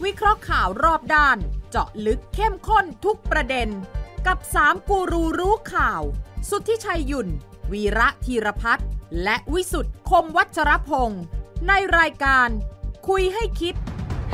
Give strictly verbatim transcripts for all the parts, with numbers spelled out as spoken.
วิเคราะห์ข่าวรอบด้านเจาะลึกเข้มข้นทุกประเด็นกับสามกูรูรู้ข่าวสุทธิชัยหยุ่นวีระธีรพัฒน์และวิสุทธ์คมวัชรพงศ์ในรายการคุยให้คิด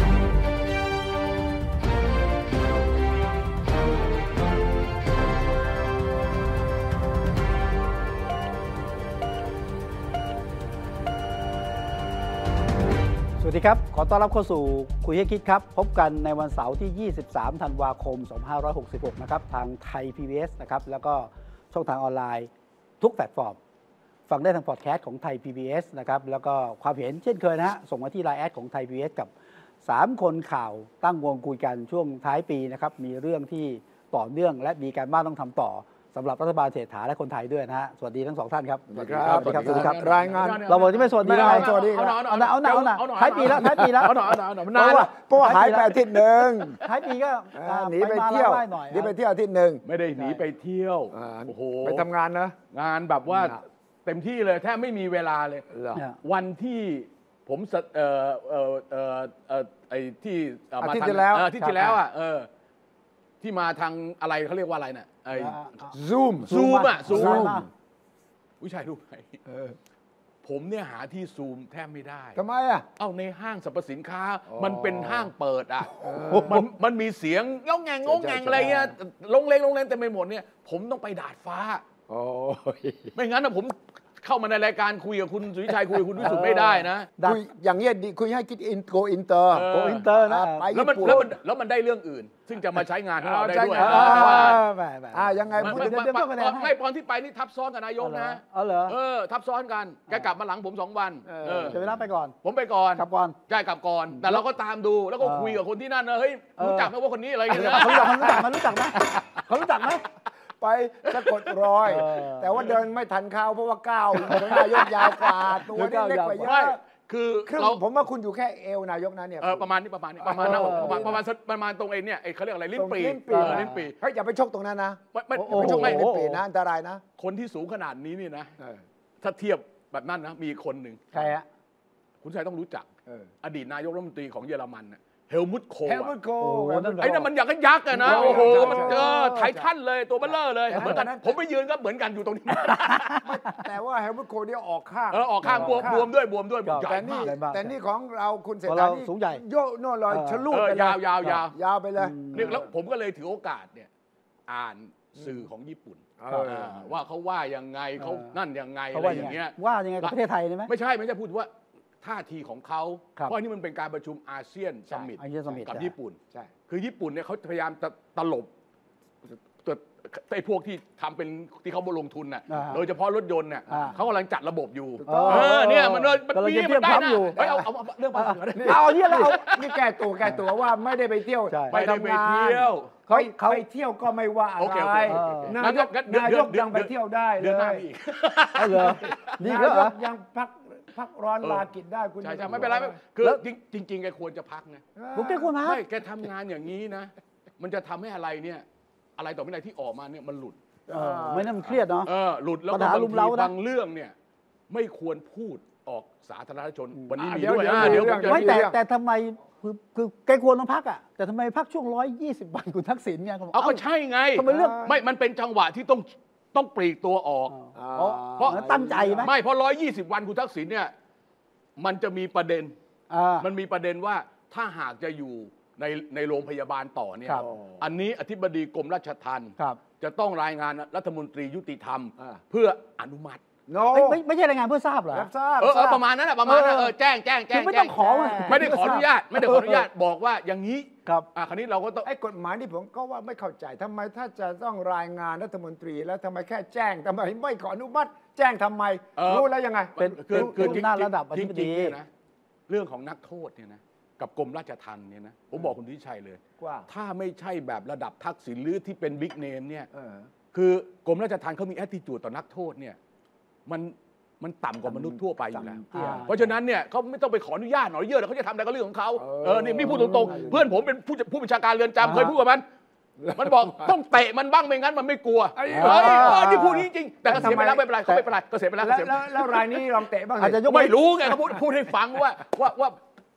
สวัสดีครับขอต้อนรับเข้าสู่คุยให้คิดครับพบกันในวันเสาร์ที่ยี่สิบสามธันวาคมสองพันห้าร้อยหกสิบหกนะครับทางไทย พี บี เอส นะครับแล้วก็ช่องทางออนไลน์ทุกแพลตฟอร์มฟังได้ทางพอดแคสต์ของไทย พี บี เอส นะครับแล้วก็ความเห็นเช่นเคยนะฮะส่งมาที่ไลน์แอดของไทย พี บี เอส กับสามคนข่าวตั้งวงคุยกันช่วงท้ายปีนะครับมีเรื่องที่ต่อเนื่องและมีการบ้านต้องทำต่อสำหรับรัฐบาลเศรษฐาและคนไทยด้วยนะฮะสวัสดีทั้งสองท่านครับสวัสดีครับสวัสดีครับสวัสดีครับรายงานเราบอกที่ไม่สวัสดีนะสวัสดีครับเอาหน่าเอาหน่าเอาหน่าท้ายปีแล้วท้ายปีแล้วเอาหน่าเอาหน่าเอาหน่านานเพราะว่าหายไปอาทิตย์นึงท้ายปีก็หนีไปเที่ยวหนีไปเที่ยวอาทิตย์นึงไม่ได้หนีไปเที่ยวโอ้โหไปทำงานนะงานแบบว่าเต็มที่เลยแทบไม่มีเวลาเลยวันที่ผมเอ่อเอ่อเอ่อเอ่อไอ้ที่อาทิตย์ที่แล้วอาทิตย์ที่แล้วอ่ะเออที่มาทางอะไรเขาเรียกว่าอะไรน่ะไอ้ Zoom ซูมอ่ะซูมวิชัยรู้ไหมผมเนี่ยหาที่ซูมแทบไม่ได้ทำไมอ่ะเอ้าในห้างสรรพสินค้ามันเป็นห้างเปิดอ่ะมันมันมีเสียงง้องแงงง้องแงงอะไรเงี้ยลงเลงลงเลงเต็มไปหมดเนี่ยผมต้องไปดาดฟ้าไม่งั้นนะผมเข้ามาในรายการคุยกับคุณสุวิชัยคุยกับคุณวิสุทธิ์ไม่ได้นะคุยอย่างเงี้ยดีคุยให้คิดอินโกอินเตอร์โกอินเตอร์นะแล้วมันแล้วมันแล้วมันได้เรื่องอื่นซึ่งจะมาใช้งานของเราได้ด้วยอ่ายังไงไม่ไม่ตอนที่ไปนี่ทับซ้อนกับนายกนะเออเหรอเออทับซ้อนกันแกกลับมาหลังผมสองวันเออจะไปรับไปก่อนผมไปก่อนกลับก่อนใช่กลับก่อนแต่เราก็ตามดูแล้วก็คุยกับคนที่นั่นนะเฮ้ยรู้จักไหมว่าคนนี้อะไรอย่างเงี้ยเขารู้จักเขารู้จักไหมเขารู้จักไหมไปสะกดรอยแต่ว่าเดินไม่ทันเขาเพราะว่าก้าวนายกยาวกว่าตัวนี้เล็กกว่าเยอะคือเราผมว่าคุณอยู่แค่เอวนายกนั้นเนี่ยประมาณนี้ประมาณนี้ประมาณนั้นประมาณประมาณประมาณตรงไอ้เนี่ยไอ้เขาเรียกอะไรลิ้นปีลิ้นปีเฮ้ยอย่าไปชกตรงนั้นนะไม่ไม่ชกไม่ลิ้นปีนะอันตรายนะคนที่สูงขนาดนี้นี่นะถ้าเทียบแบบนั้นนะมีคนหนึ่งใครฮะคุณชายต้องรู้จักอดีตนายกรัฐมนตรีของเยอรมันน่ะเฮลมุตโคเฮลมุตโคไอ้นั่นมันอย่างกันยักษ์อะนะโอ้โหมันเจอไททันเลยตัวเบลเลอร์เลยเหมือนกันผมไปยืนก็เหมือนกันอยู่ตรงนี้แต่ว่าเฮลมุตโคเนี่ยออกข้างเออออกข้างบวมบวมด้วยบวมด้วยแต่นี่แต่นี่ของเราคุณเศรษฐานี่สูงใหญ่โยโน่ลอยชะลูดไปยาวยาวยาวยาวไปเลยนี่แล้วผมก็เลยถือโอกาสเนี่ยอ่านสื่อของญี่ปุ่นว่าเขาว่ายังไงเขานั่นยังไงอะไรอย่างเงี้ยว่ายังไงกับประเทศไทยใช่ไหมไม่ใช่ไม่ใช่พูดว่าท่าทีของเขาเพราะนี่มันเป็นการประชุมอาเซียนซัมมิตกับญี่ปุ่นใช่คือญี่ปุ่นเนี่ยเขาพยายามจะตลบตัวไอ้พวกที่ทำเป็นที่เขาลงทุนน่ะโดยเฉพาะรถยนต์เนี่ยเขากำลังจัดระบบอยู่เออเนี่ยมันมันมีมันได้นะเฮ้ยเอาเอาเรื่องภาษีเอาเนี่ยแล้วนี่แก้ตัวแก้ตัวว่าไม่ได้ไปเที่ยวไม่ได้ไปเที่ยวเขาไปเที่ยวก็ไม่ว่าอะไรนายกนายกยังไปเที่ยวได้เลยเหรอนี่ก็ยังพักพักร้อนลากิจได้คุณใช่ใช่ไม่เป็นไรคือจริงๆแกควรจะพักนะผมแกควรพักไม่แกทำงานอย่างนี้นะมันจะทำให้อะไรเนี่ยอะไรต่อไม่ได้ที่ออกมาเนี่ยมันหลุดไม่น่ามันเครียดเนาะเออหลุดแล้วก็บางทีบางเรื่องเนี่ยไม่ควรพูดออกสาธารณชนวันนี้มีด้วยเดี๋ยวไม่แต่แต่ทำไมคือคือแกควรต้องพักอ่ะแต่ทำไมพักช่วงร้อยยี่สิบวันคุณทักษิณเนี่ยเอาก็ใช่ไงทำไมเรื่องไม่มันเป็นจังหวะที่ต้องต้องปลีกตัวออกเพราะตั้งใจไหมไม่เพราะร้อยยี่สิบวันคุณทักษิณเนี่ยมันจะมีประเด็นมันมีประเด็นว่าถ้าหากจะอยู่ในในโรงพยาบาลต่อเนี่ยอันนี้อธิบดีกรมราชทัณฑ์จะต้องรายงานรัฐมนตรียุติธรรมเพื่ออนุมัติไม่ไม่ใช่รายงานเพื่อทราบเหรอเออประมาณนั้นแหละประมาณนั้นเออแจ้งแจ้งแจ้งไม่ต้องขอไม่ได้ขออนุญาตไม่ได้ขออนุญาตบอกว่าอย่างนี้ครับอ่าคราวนี้เราก็ต้องไอ้กฎหมายที่ผมก็ว่าไม่เข้าใจทำไมถ้าจะต้องรายงานรัฐมนตรีแล้วทำไมแค่แจ้งทำไมไม่ขออนุมัติแจ้งทำไมรู้แล้วยังไงเป็นคือหน้าระดับอธิบดีนะเรื่องของนักโทษเนี่ยนะกับกรมราชทัณฑ์เนี่ยนะผมบอกคุณทิชัยเลยว่าถ้าไม่ใช่แบบระดับทักษิณหรือที่เป็นบิ๊กเนมเนี่ยคือกรมราชทัณฑ์เขามีแอททิจูดต่อนักโทษเนี่ยมันมันต่ำกว่ามนุษย์ทั่วไปอยู่แล้วเพราะฉะนั้นเนี่ยเขาไม่ต้องไปขออนุญาตหน่อยเยอะเขาจะทำอะไรก็เรื่องของเขาเออนี่พี่พูดตรงๆเพื่อนผมเป็นผู้ผู้บัญชาการเรือนจำเคยพูดกับมันมันบอกต้องเตะมันบ้างไม่งั้นมันไม่กลัวเฮ้ยนี่พูดจริงๆแต่ก็เสียไปแล้วไม่เป็นไรเขาไม่เป็นไรก็เสียไปแล้วแล้วรายนี้ลองเตะบ้างอาจจะยกไม่รู้ไงเขาพูดพูดให้ฟังว่าว่าว่า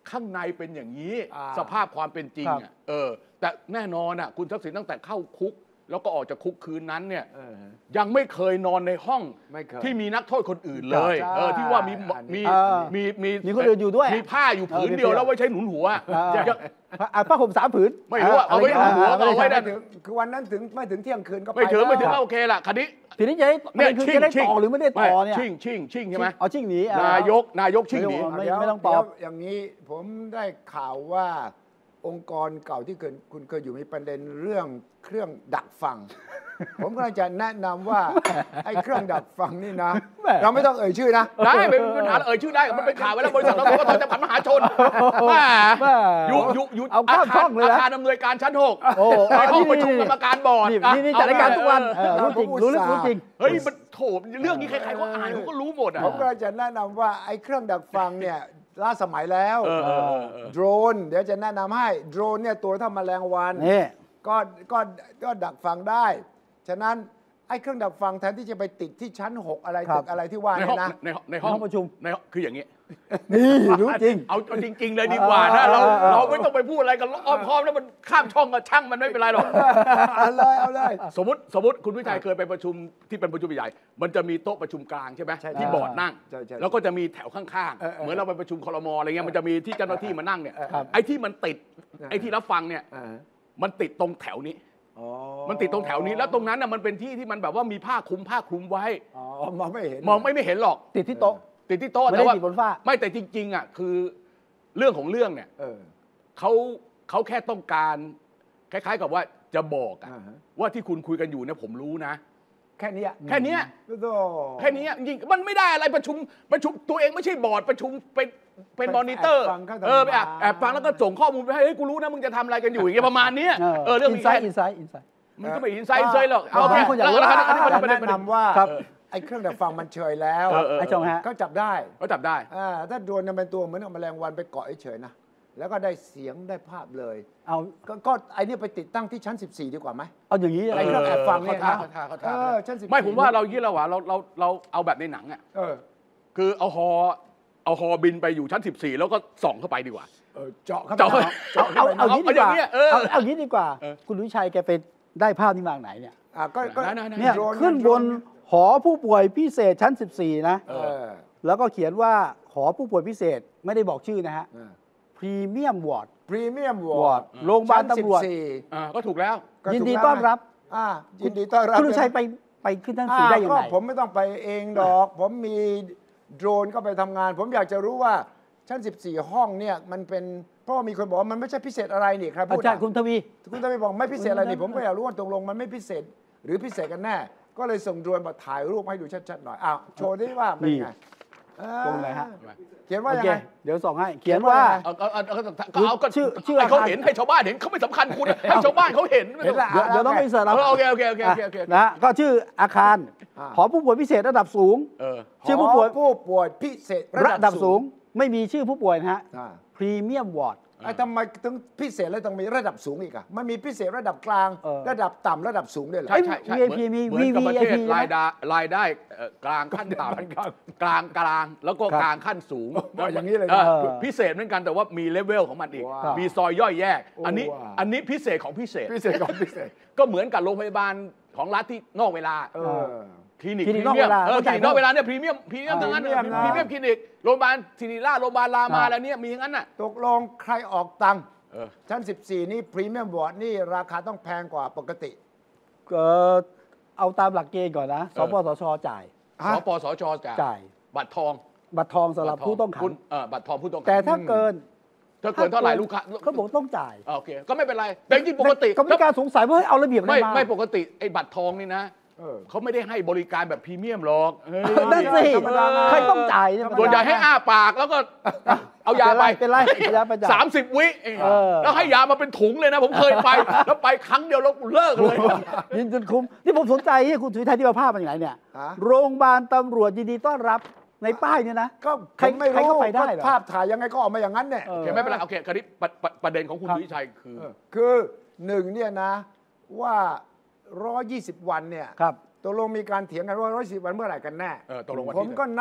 ข้างในเป็นอย่างนี้อ่าสภาพความเป็นจริงอ่ะเออแต่แน่นอนอ่ะคุณทักษิณตั้งแต่เข้าคุกแล้วก็ออกจากคุกคืนนั้นเนี่ยเออยังไม่เคยนอนในห้องไม่เคยที่มีนักโทษคนอื่นเลยใช่เออที่ว่ามีอันนี้มีเออมีมีมีคนอื่นอยู่ด้วยมีผ้าอยู่ผืนเออเดียวมีแล้วไว้ใช้หนุนหัวอ่ายังอ่ะผ้าห่มสามผืนไม่รู้อะเอาไว้ะรเอาหัวอ่ะเอาไว้ได้ถึงคือวันนั้นถึงไม่ถึงเที่ยงคืนก็ไปไม่ถึงไม่ถึงแล้วก็โอเคละคันนี้ทีนี้จะได้เนี่ยคือชิ่งจะได้ชิ่งต่อหรือไม่ได้ต่อเนี่ยชิ่งชิ่งชิ่งใช่ไหมเอาชิ่งหนีอ่ะนายกนายกชิ่งหนีไม่เดี๋ยวไม่ต้องตอบเดี๋ยวอย่างนี้ผมได้ข่าวว่าองค์กรเก่าที่เคยคุณเคยอยู่มีประเด็นเรื่องเครื่องดักฟัง ผมก็จะแนะนำว่าไอ้เครื่องดักฟังนี่นะแหม่เราไม่ต้องเอ่ยชื่อนะได้เป็นปัญหาเอ่ยชื่อได้มันเป็นข่าวไว้แล้วบริษัทเราก็ต้องจะผันมหาชนแหมแม่อยู่อยู่อยู่เอาข้ามช่องเลยนะอาคารอำนวยการชั้นหกโอ้ในห้องนี่ประชุมกรรมการบอร์ดนี่อ่ะนี่นี่จัดรายการทุกวันเออเออรู้จริงรู้ลึกรู้จริงเฮ้ยมันโถเรื่องนี้ใครๆก็อ่านเขาก็รู้หมดอ่ะผมก็จะแนะนำว่าไอ้เครื่องดักฟังเนี่ยล้าสมัยแล้วเออเออเออเออโดรนเดี๋ยวจะแนะนำให้โดรนเนี่ยตัวเท่าแมลงวันนี่ก็ก็ก็ดักฟังได้ ฉะนั้นไอ้เครื่องดักฟังแทนที่จะไปติดที่ชั้นหกอะไรครับตึกอะไรที่ว่าในเนี่ห้องยนะในห้องในห้องห้องประชุมในห้องคืออย่างนี้นี่รู้จริงเอาเอาจริง ๆ เลยดีกว่านะเราเออเออเราไม่ต้องไปพูดอะไรกันอ้อมค้อมแล้วมันข้ามช่องกับช่างมันไม่เป็นไรหรอกเอาเลยเอาเลยสมมติสมมติคุณวิชัยเคยไปประชุมที่เป็นประชุมใหญ่ มันจะมีโต๊ะประชุมกลางใช่ไหมใช่ที่บอร์ดนั่งใช่ใช่แล้วก็จะมีแถวข้างเออเออๆ เหมือนเราไปประชุมครมอะไรเงี้ยมันจะมีที่เจ้าหน้าที่มานั่งเนี่ยครับไอ้ที่มันติดเออไอ้ที่รับฟังเนี่ยอ่ามันติดตรงแถวนี้อ๋อมันติดตรงแถวนี้แล้วตรงนั้นน่ะมันเป็นที่ที่มันแบบว่ามีผ้าคลุมผ้าคลุมไว้อ๋อมองไม่เห็นมองไม่ไม่เห็นหรอกติดที่โต๊ะติดที่โต๊ะไม่ได้แต่ว่าติดบนฝ้าไม่แต่จริงๆอ่ะคือเรื่องของเรื่องเนี่ยเออเขาเขาแค่ต้องการคล้ายๆกับว่าจะบอกอะอ่าฮะว่าที่คุณคุยกันอยู่เนี่ยผมรู้นะแค่เนี้ยแค่เนี้ยโธ่แค่นี้จริงๆมันไม่ได้อะไรประชุมประชุมตัวเองไม่ใช่บอร์ดประชุมเป็นเป็นมอนิเตอร์แอบฟังเขาทำเออไปแอบแอบฟังแล้วก็ส่งข้อมูลไปให้เฮ้ยกูรู้นะมึงจะทำอะไรกันอยู่อย่างเงี้ยประมาณเนี้ยเออเรื่องอินนี้ไซแค่ต์อินไซต์อินไซต์มันก็ไม่อินไซด์อินไซด์หรอกเอาเอาแค่คนอยากรู้แล้วอันนี้อันนี้จะประเด็นแนะประเด็นนำว่าครับไอ้เครื่องดักฟังมันเฉยแล้วเออเออไอ้ชงฮะก็จับได้เขาจับได้อ่าถ้าโดรนเนี่ยเป็นตัวเหมือนกับแมลงวันไปเกาะเฉยๆนะแล้วก็ได้เสียงได้ภาพเลยเอาก็ก็ไอ้นี่ไปติดตั้งที่ชั้นสิบสี่ดีกว่าไหมเอาอย่างนี้ไอ้เครื่องแอบฟังเนี่ยเขานะท่าเขาท่าเอเขาอท่าชั้นสิบสี่ไม่ผมว่าเรายี่เราว่าเราเราเราเอาแบบในหนังอ่ะเออคือเอาฮอเอาฮอบินไปอยู่ชั้นสิบสี่แล้วก็ส่องเข้าไปดีกว่าเออเจาะเข้าไปเจาะเจาะเอาเข้าไปเอางี้ดีกว่าเอาอย่างเงี้ยเออเอาเอางี้ดีกว่าเออคุณวิชัยแกไปได้ภาพนี้มาจากไหนเนี่ยอ่ะก็ก็ไหนๆๆเนี่ยโดรขึ้นบนหอผู้ป่วยพิเศษชั้นสิบสี่นะเออแล้วก็เขียนว่าหอผู้ป่วยพิเศษไม่ได้บอกชื่อนะฮะเออพรีเมียมวอร์ดพรีเมียมววออร์ร์ดดโรงพยาบาลตำรวจชั้นสิบสี่อ่าก็ถูกแล้วก็ยินถูกดีแล้วต้อนรับอ่ายินดีต้อนรับคุณวิชัยไปไปขึ้นชั้นสี่ได้ยังก็ไงผมไม่ต้องไปเองดอก ผมมีโดรนก็ไปทำงาน ผมอยากจะรู้ว่าชั้นสิบสี่ห้องเนี่ยมันเป็นเพราะว่ามีคนบอกว่ามันไม่ใช่พิเศษอะไรนี่ครับอาพูดจารย์อะคุณทวีคุณต้องไปบอกไม่พิเศษอะไรนี่คุณผมก็อยากรู้ว่าตกลงมันไม่พิเศษ หรือพิเศษกันแน่ ก็เลยส่งโดรนมาถ่ายรูปให้ดูชัดๆหน่อยอ้าวโชว์ได้ว่าเป็นไงเออตรงไหนฮะเขียนว่าโอยังเคไงเดี๋ยวส่งให้ เขียนว่าเอาเอาเอาเอาก็เอาก็ชื่อชื่อให้เขาอาคารเห็นให้ชาวบ้านเห็นเขาไม่สำคัญคุณให้ชาวบ้านเขาเห็นเห็นละเดี๋ยวเดี๋ยวต้องไปเสิร์ชเอเอาอโอเคโอเคโอเคโอเคโอเคนะฮะก็ชื่ออาคารอ่าหอผู้ป่วยพิเศษระดับสูงเออชื่อผู้ป่วยหผู้ป่วยพิเศษระดับสูง ไม่มีชื่อผู้ป่วยนะฮะอ่าพรีเมียมวอร์ดไอ้ทำไมถึงพิเศษแล้วต้องมีระดับสูงอีกอะมันมีพิเศษระดับกลางเออระดับต่ำระดับสูงด้วยเหรอใช่ใช่ใช่วี ไอ พี มีเหมือนกับประเทศวี วี ไอ พีรายได้รายได้เอ่อกลางขั้นต่ำกลางกลางแล้วก็ครับกลางขั้นสูงว่าอย่างนี้เลยนะออเออพิเศษเหมือนกันแต่ว่ามีเลเวลของมันอีกว้าวมีซอยย่อยแยก อันนี้ว้าวอันนี้พิเศษของพิเศษพิเศษของพิเศษก็เหมือนกับโรงพยาบาลของรัฐที่นอกเวลาเออคลินิกคลินิกพรีเมียมนอกเวลาเออคเข้าลิใจนิกนอกเวลาเนี่ยพรีเมียมพรีเมียมอ่าทั้งนั้นพรีเมียมนะพรีเมียมคลินิกโรงพยาบาลศิริราชโรงพยาบาลรามาครับแล้วเนี่ยมีทั้งนั้นน่ะตกลงใครออกตังค์เออชั้น สิบสี่ นี่พรีเมียมวอร์ดนี่ราคาต้องแพงกว่าปกติเออเอาตามหลักเกณฑ์ก่อนนะ สปสช จ่ายสปสชจ่ายจ่ายบัตรทองบัตรทองสำหรับผู้ต้องขังเออบัตรทองผู้ต้องขังแต่ถ้าเกินถ้าเกินเท่าไหร่ลูกค้าเขาบอกต้องจ่ายอ่าโอเคก็ไม่เป็นไรแต่จริงๆปกติก็มีการสงสัยว่าเฮ้ยเอาระเบียบอะไรไม่มาไม่ปกติไอ้บัตรทองนี่นะเออเขาไม่ได้ให้บริการแบบพรีเมียมหรอกเฮ้ยนั่นสิธรรมดาใครต้องจ่ายเนี่ยส่วนใหญ่ให้อ้าปากแล้วก็เอายาไปเป็นไรเป็นไรไปจ่ายสามสิบวิเองเออแล้วให้ยามาเป็นถุงเลยนะ ผมเคยไป แล้วไปครั้งเดียวแล้วเลิกเลยยินจนคุ้มที่ผมสนใจที่คุณสุวิทัยที่มาภาพมันอย่างไรเนี่ยฮะโรงพยาบาลตำรวจยินดีต้อนรับในป้ายเนี่ยนะก็ใครผมไม่ใครรู้ก็ไปได้เหรอภาพถ่ายยังไงก็ออกมาอย่างนั้นเนี่ยเอโออเคไม่เป็นไรโอเคคราวนี้ประประประเด็นของคุณครับวิชัยคือเออคือหนึ่งเนี่ยนะว่าหนึ่งร้อยยี่สิบวันเนี่ยครับตกลงมีการเถียงกันว่าหนึ่งร้อยยี่สิบวันเมื่อไหร่กันแน่เออตกลงวันที่ผมก็นับ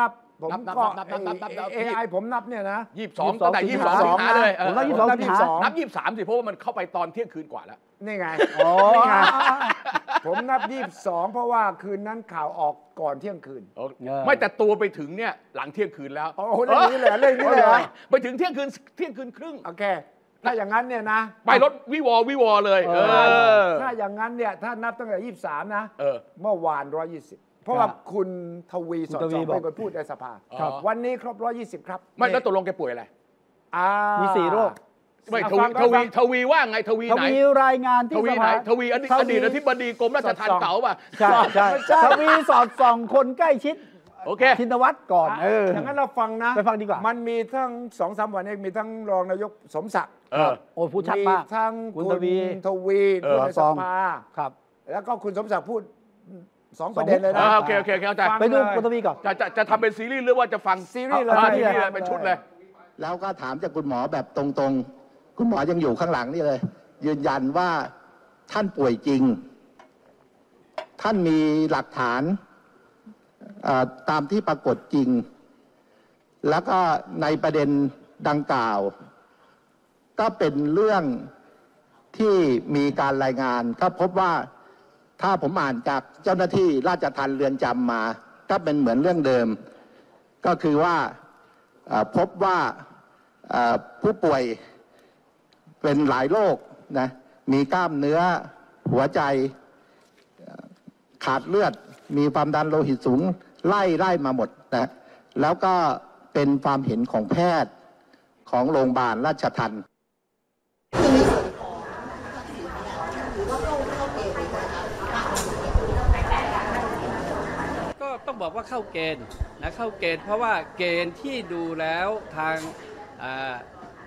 ผมนับนับก็นับนับนับนับนับเอไอผมนับเนี่ยนะยี่สิบสองตั้งแต่ยี่สิบสองสิงหาเลยเออผมนับยี่สิบสองสิงหานับยี่สิบสามสิเพราะว่ามันเข้าไปตอนเที่ยงคืนกว่าแล้วนี่ไงอ๋อนี่ไงผมนับยี่สิบสองเพราะว่าคืนนั้นข่าวออกก่อนเที่ยงคืนไม่แต่ตัวไปถึงเนี่ยหลังเที่ยงคืนแล้วโอ้โหเรื่องนี้เลยเรื่องนี้เลยเหรอไปถึงเที่ยงคืนเที่ยงคืนครึ่งโอเค ถ้าอย่างนั้นเนี่ยนะไปรถวิวอวิวอเลย เออถ้าอย่างนั้นเนี่ยถ้านับตั้งแต่ยี่สิบสามนะเออเมื่อวานร้อยยี่สิบเพราะว่าคุณทวีสอดคุณทวีส่องบอกเป็นคนพูดในสภาครับวันนี้ครบร้อยยี่สิบครับไม่แล้วตกลงแกป่วยอะไรอ่ามีสี่โรคไม่อ่ะทวีฟังทฟัวีงทวีว่าไงทวีทไหนวีรายงานทที่วีสไหนภาทวีอดีตอดีตอธิบดีกรมราชทัณฑ์เก่าป่ะใช่ใช่ทวีสอดส่องคนใกล้ชิดโอเคชินวัตรก่อนเอออย่างนั้นเราฟังนะไปฟังดีกว่ามันมีทั้งสองสามวันเองมีทั้งรองนายกสมศักดิ์เออโอ้พูดชัดมากทั้งคุคุณ ณทวีทวีเออพูดในสภาครับแล้วก็คุณสมศักดิ์พูดสองประเด็นเลยเอนะอโอเคโอเคเข้าใจฟังไปดูเลยคุณทวีก่อนจะจะจะทำเป็นซีรีส์หรือว่าจะฟังซีรีส์เลยอ่าซีซีรีส์รีส์เลยเป็นชุดเลยแล้วก็ถามจากคุณหมอแบบตรงๆ คุณหมอยังอยู่ข้างหลังนี่เลย ยืนยันว่าท่านป่วยจริง ท่านมีหลักฐานเอ่อตามที่ปรากฏจริง แล้วก็ในประเด็นดังกล่าว ก็เป็นเรื่องที่มีการรายงาน ก็พบว่าถ้าผมอ่านจากเจ้าหน้าที่ราชทัณฑ์เรือนจำมา ก็เป็นเหมือนเรื่องเดิม ก็คือว่าเอ่อพบว่าเอ่อผู้ป่วยเป็นหลายโรคนะมีกล้ามเนื้อหัวใจเอ่อขาดเลือด มีความดันโลหิตสูงไล่ไล่มาหมดนะแล้วก็เป็นความเห็นของแพทย์ของโรงพยาบาลราชทัณฑ์ก็ต้องบอกว่าเข้าเกณฑ์นะเข้าเกณฑ์เพราะว่าเกณฑ์ที่ดูแล้วทางอ่า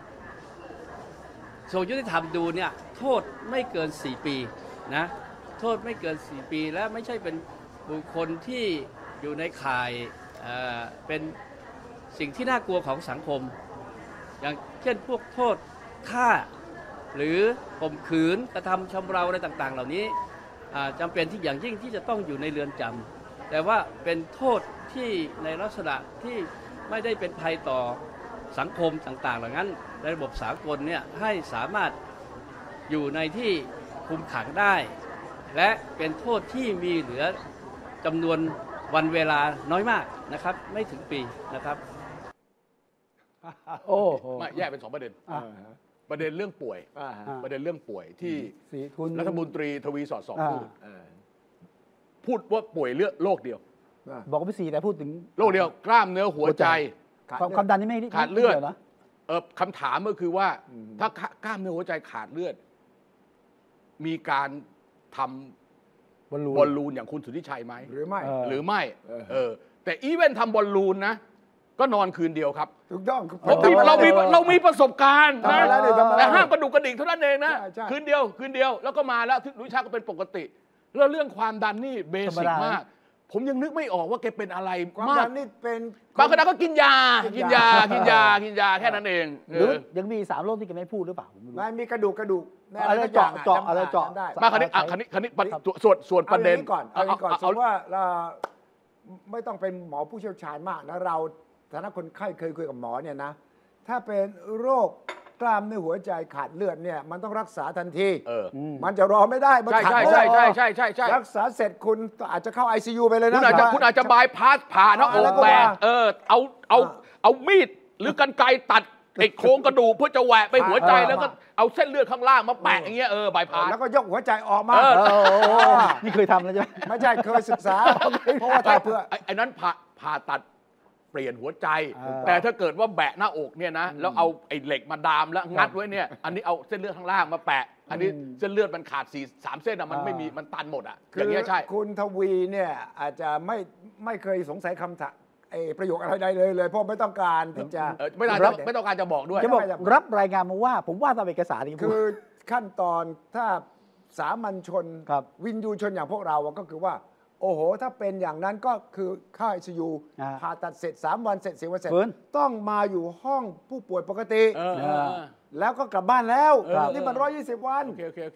กระทรวงยุติธรรมดูเนี่ยโทษไม่เกินสี่ปีนะโทษไม่เกินสี่ปีและไม่ใช่เป็นบุคคลที่อยู่ในข่ายเอ่อเป็นสิ่งที่น่ากลัวของสังคม อย่างเช่นพวกโทษฆ่าหรือข่มขืนกระทำชำเราอะไรต่างๆ เหล่านี้อ่าจำเป็นที่อย่างยิ่งที่จะต้องอยู่ในเรือนจำแต่ว่าเป็นโทษที่ในลักษณะที่ไม่ได้เป็นภัยต่อสังคมต่างๆเหล่านั้นในระบบสากลเนี่ยให้สามารถอยู่ในที่คุมขังได้ และเป็นโทษที่มีเหลือจำนวนวันเวลาน้อยมากนะครับไม่ถึงปีนะครับโอ้โหไม่แยกเป็นสองประเด็นอ่ะประเด็นเรื่องป่วยอ่าฮะประเด็นเรื่องป่วยที่สีคุณรัฐมนตรีทวีสอดส่องอ่าพูดพูดว่าป่วยเลือดโรคเดียวบอกว่าพี่สีแต่พูดถึงโรคเดียวกล้ามเนื้อหัวใจความความดันนี่ไม่ขาดเลือดไม่กี่ยวนะเออคำถามก็คือว่า ถ้ากล้ามเนื้อหัวใจขาดเลือด มีการทำบอลลูนบอลลูนอย่างคุณสุทธิชัยไหมหรือไม่เออหรือไม่เออเออ แต่อีเวนทำบอลลูนนะ ก็นอนคืนเดียวครับถูกต้องเพราะเรามีเรามีประสบการณ์ทำนะมาแล้วเนี่ยทำมาแต่แล้วห้ามกระดูกกระดิกเท่านั้นเองนะใช่ใช่คืนเดียวคืนเดียวแล้วก็มาแล้วที่ลุยชาก็เป็นปกติแล้วเรื่องความดันนี่เบสิกมาก ผมยังนึกไม่ออกว่าแกเป็นอะไรความมาดักนนี่เป็นบางขณะก็กินยากิกินนยายากินยากินยาแค่นั้นเองหรือเออยังมีสามโรคที่แกไม่พูดหรือเปล่าผมไม่รู้ไม่มีกระดูกกระดูกแน่อะไรสักเจาะย่งเจาะจำอะไรเจาะจำได้มาคันนี้อ่ะคันนี้คันนี้ประส่วนส่วนประเด็นเอาอย่างนี้ก่อนเอาอย่างนี้ก่อนสมเอามติว่าเราไม่ต้องเป็นหมอผู้เชี่ยวชาญมากนะเราฐานะคนไข้เคยคุยกับหมอเนี่ยนะถ้าเป็นโรคกล้ามเนื้อหัวใจขาดเลือดเนี่ยมันต้องรักษาทันทีเออมันจะรอไม่ได้มันใช่ขาดใช่เลือดใช่ใช่ใช่ใช่ใช่รักษาเสร็จคุณอาจจะเข้า ไอ ซี ยู ไปเลยคุนะณอาจจะคุณอาจจะบายพาสผ่าหน้าอกแล้วก็แบกว่าเออเอาเอาอ่าเอามีดหรือกรรไกรตัดไอ้โครงกระดูกเพื่อจะแหวะไปหัวใจอ่าแล้วก็เอาเส้นเลือดข้างล่างมาแปะอย่างเงี้ยเออบายพาสแล้วก็ยกหัวใจออกมาเออเออโอ้โหนี่เคยทำแล้วใช่ไหมไม่ใช่เคยศึกษา เพราะว่าถ้าเพื่อไอ้ไอ้นั้นผ่าผ่าตัดเปลี่ยนหัวใจอ่าแต่ถ้าเกิดว่าแบะหน้าอกเนี่ยนะแล้วเอาไอ้เหล็กมาดามแล้วงัดไว้เนี่ยอันนี้เอาเส้นเลือดข้างล่างมาแปะ อันนี้เส้นเลือดมันขาดสี่สามเส้นอะมันไม่มีมันตันหมดอะอย่างเงี้ยใช่คุณทวีเนี่ยอาจจะไม่ไม่เคยสงสัยคำถามไอ้ประโยคอะไรใดเลยเลยเพราะไม่ต้องการที่จะเออไม่ต้องรับไม่ต้องการจะบอกด้วยจะบอกรับรายงานมาว่า ผมว่าตามเอกสารนี่คือขั้นตอนถ้าสามัญชนครับวินยูชนอย่างพวกเราอะก็คือว่า โอ้โห ถ้าเป็นอย่างนั้นก็คือเข้าไอซียูอ่าผ่าตัดเสร็จสามวันเสร็จสี่วันเสร็จฟื้นต้องมาอยู่ห้องผู้ป่วยปกติเออเออเออแล้วก็กลับบ้านแล้วเออนี่มันร้อยยี่สิบวันโอเคโอเคโอเค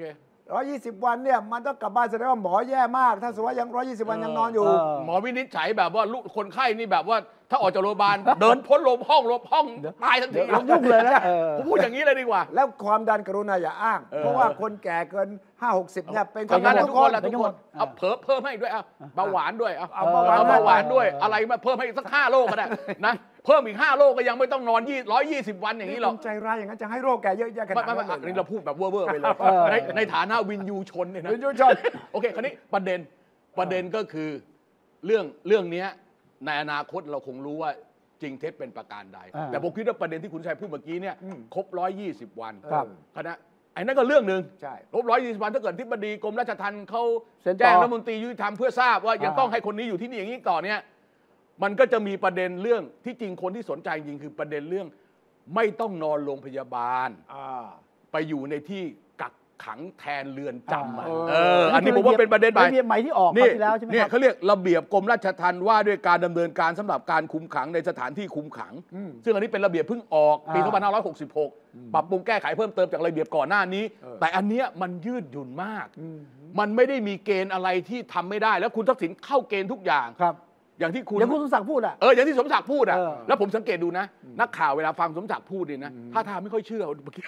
ร้อยยี่สิบวันเนี่ยมันต้องกลับบ้านแสดงว่าหมอแย่มากถ้าสมมติว่ายังร้อยยี่สิบวันยังนอนอยู่หมอวินิจฉัยแบบว่าลูกคนไข้นี่แบบว่าถ้าออกจากโรงพยาบาลเดินพ้นลมห้องลมห้องตายทันทียุ่งเลยนะผมพูดอย่างนี้เลยดีกว่าแล้วความดันกรุณาอย่าอ้างเพราะว่าคนแก่เกินห้าหกสิบเนี่ยเป็นคนนั้นทุกคนทุกคนเอาเพิ่มเพิ่มให้ด้วยเอาเบาหวานด้วยเอาเบาหวานเบาหวานด้วยอะไรมาเพิ่มให้สักห้าโรคก็ได้นะเพิ่มอีกห้าโรคก็ยังไม่ต้องนอนยี่ร้อยยี่สิบวันอย่างนี้หรอกใจร้ายอย่างนั้นจะให้โรคแก่เยอะแยะขนาดนั้นนี่เราพูดแบบเว่อร์ๆไปเลยในในฐานะวินยูชนเนี่ยนะวินยูชนโอเคคราวนี้ประเด็นประเด็นก็คือเรื่องเรื่องนี้ในอนาคตเราคงรู้ว่าจริงเท็จเป็นประการใดแต่ผมคิดว่าประเด็นที่คุณชัยพูดเมื่อกี้เนี่ยครบร้อยยี่สิบวันคณะไอ้นั่นก็เรื่องหนึ่งครบร้อยยี่สิบวันถ้าเกิดที่บดีกรมราชทัณฑ์เขาแจ้งรัฐมนตรียุติธรรมเพื่อทราบว่ายังต้องให้คนนี้อยู่ที่นี่อย่างนี้ต่อเนี่ยมันก็จะมีประเด็นเรื่องที่จริงคนที่สนใจจริงคือประเด็นเรื่องไม่ต้องนอนโรงพยาบาลไปอยู่ในที่กักขังแทนเรือนจำเอออันนี้ผมว่าเป็นประเด็นใหม่ใหม่ที่ออกมาที่แล้วใช่ไหมเนี่ยเขาเรียกระเบียบกรมราชทัณฑ์ว่าด้วยการดำเนินการสำหรับการคุมขังในสถานที่คุมขังซึ่งอันนี้เป็นระเบียบเพิ่งออกปีสองพันห้าร้อยหกสิบหกปรับปรุงแก้ไขเพิ่มเติมจากระเบียบก่อนหน้านี้แต่อันเนี้ยมันยืดหยุ่นมากมันไม่ได้มีเกณฑ์อะไรที่ทำไม่ได้แล้วคุณทักษิณเข้าเกณฑ์ทุกอย่างอย่างที่คุณอย่างคุณสมศักดิ์พูดอ่ะเอออย่างที่สมศักดิ์พูดอ่ะแล้วผมสังเกตดูนะนักข่าวเวลาฟังสมศักดิ์พูดนี่นะท่าทางไม่ค่อยเชื่อเมื่อกี้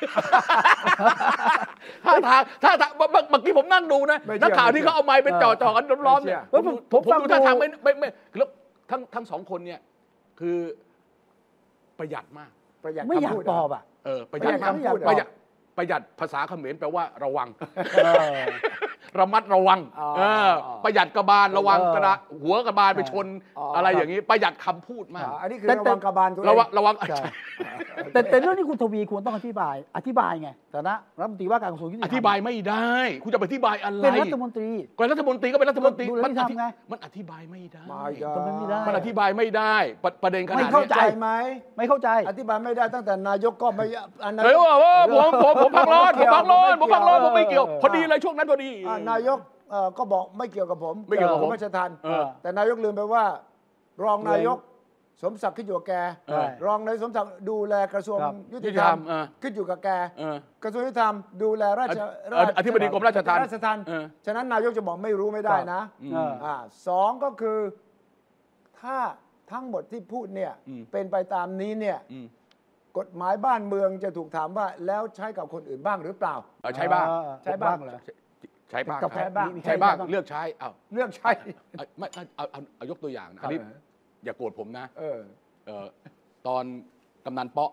ท่าทางท่าทางเมื่อกี้ผมนั่งดูนะนักข่าวที่เขาเอาไม้เป็นจ่อๆกันล้อมๆเนี่ยผมฟังดูท่าทางไม่ไม่ไม่แล้วทั้งทั้งสองคนเนี่ยคือประหยัดมากประหยัดไม่อยากตอบอ่ะเออประหยัดมากประหยัดประหยัดภาษาเขมรแปลว่าระวังระมัดระวังประหยัดกระบาลระวังกระหัวกระบาลไปชนอะไรอย่างนี้ประหยัดคำพูดมากอันนี้คือระวังกระบาลตัวเองระวังระวังแต่แต่เรื่องนี้คุณทวีควรต้องอธิบายอธิบายไงแต่นะรัฐมนตรีว่าการกระทรวงยุติธรรมอธิบายไม่ได้คุณจะอธิบายอะไรเป็นรัฐมนตรีก็รัฐมนตรีก็เป็นรัฐมนตรีมันทำไงมันอธิบายไม่ได้มันอธิบายไม่ได้ประเด็นขนาดนี้ไม่เข้าใจไหมไม่เข้าใจอธิบายไม่ได้ตั้งแต่นายกก็ไม่อันนั้นเลยว่าผมผมผมพักร้อนผมพักร้อนผมพักร้อนผมไม่เกี่ยวพอดีเลยช่วงนั้นพอดีนายกก็บอกไม่เกี่ยวกับผมไม่เกี่ยวกับผมราชทัณฑ์แต่นายกลืมไปว่ารองนายกสมศักดิ์ขึ้นอยู่กับแกรองนายกสมศักดิ์ดูแลกระทรวงยุติธรรมขึ้นอยู่กับแกกระทรวงยุติธรรมดูแลราชอธิบดีกรมราชทัณฑ์ราชทัณฑ์ฉะนั้นนายกจะบอกไม่รู้ไม่ได้นะสองก็คือถ้าทั้งหมดที่พูดเนี่ยเป็นไปตามนี้เนี่ยกฎหมายบ้านเมืองจะถูกถามว่าแล้วใช้กับคนอื่นบ้างหรือเปล่าใช้บ้างใช้บ้างเหรอใช้บ้างใช้บ้างใช้บ้างเลือกใช้เอาเลือกใช้ไม่เอาเอายกตัวอย่างอันนี้อย่าโกรธผมนะเออเออตอนกำนันเปาะ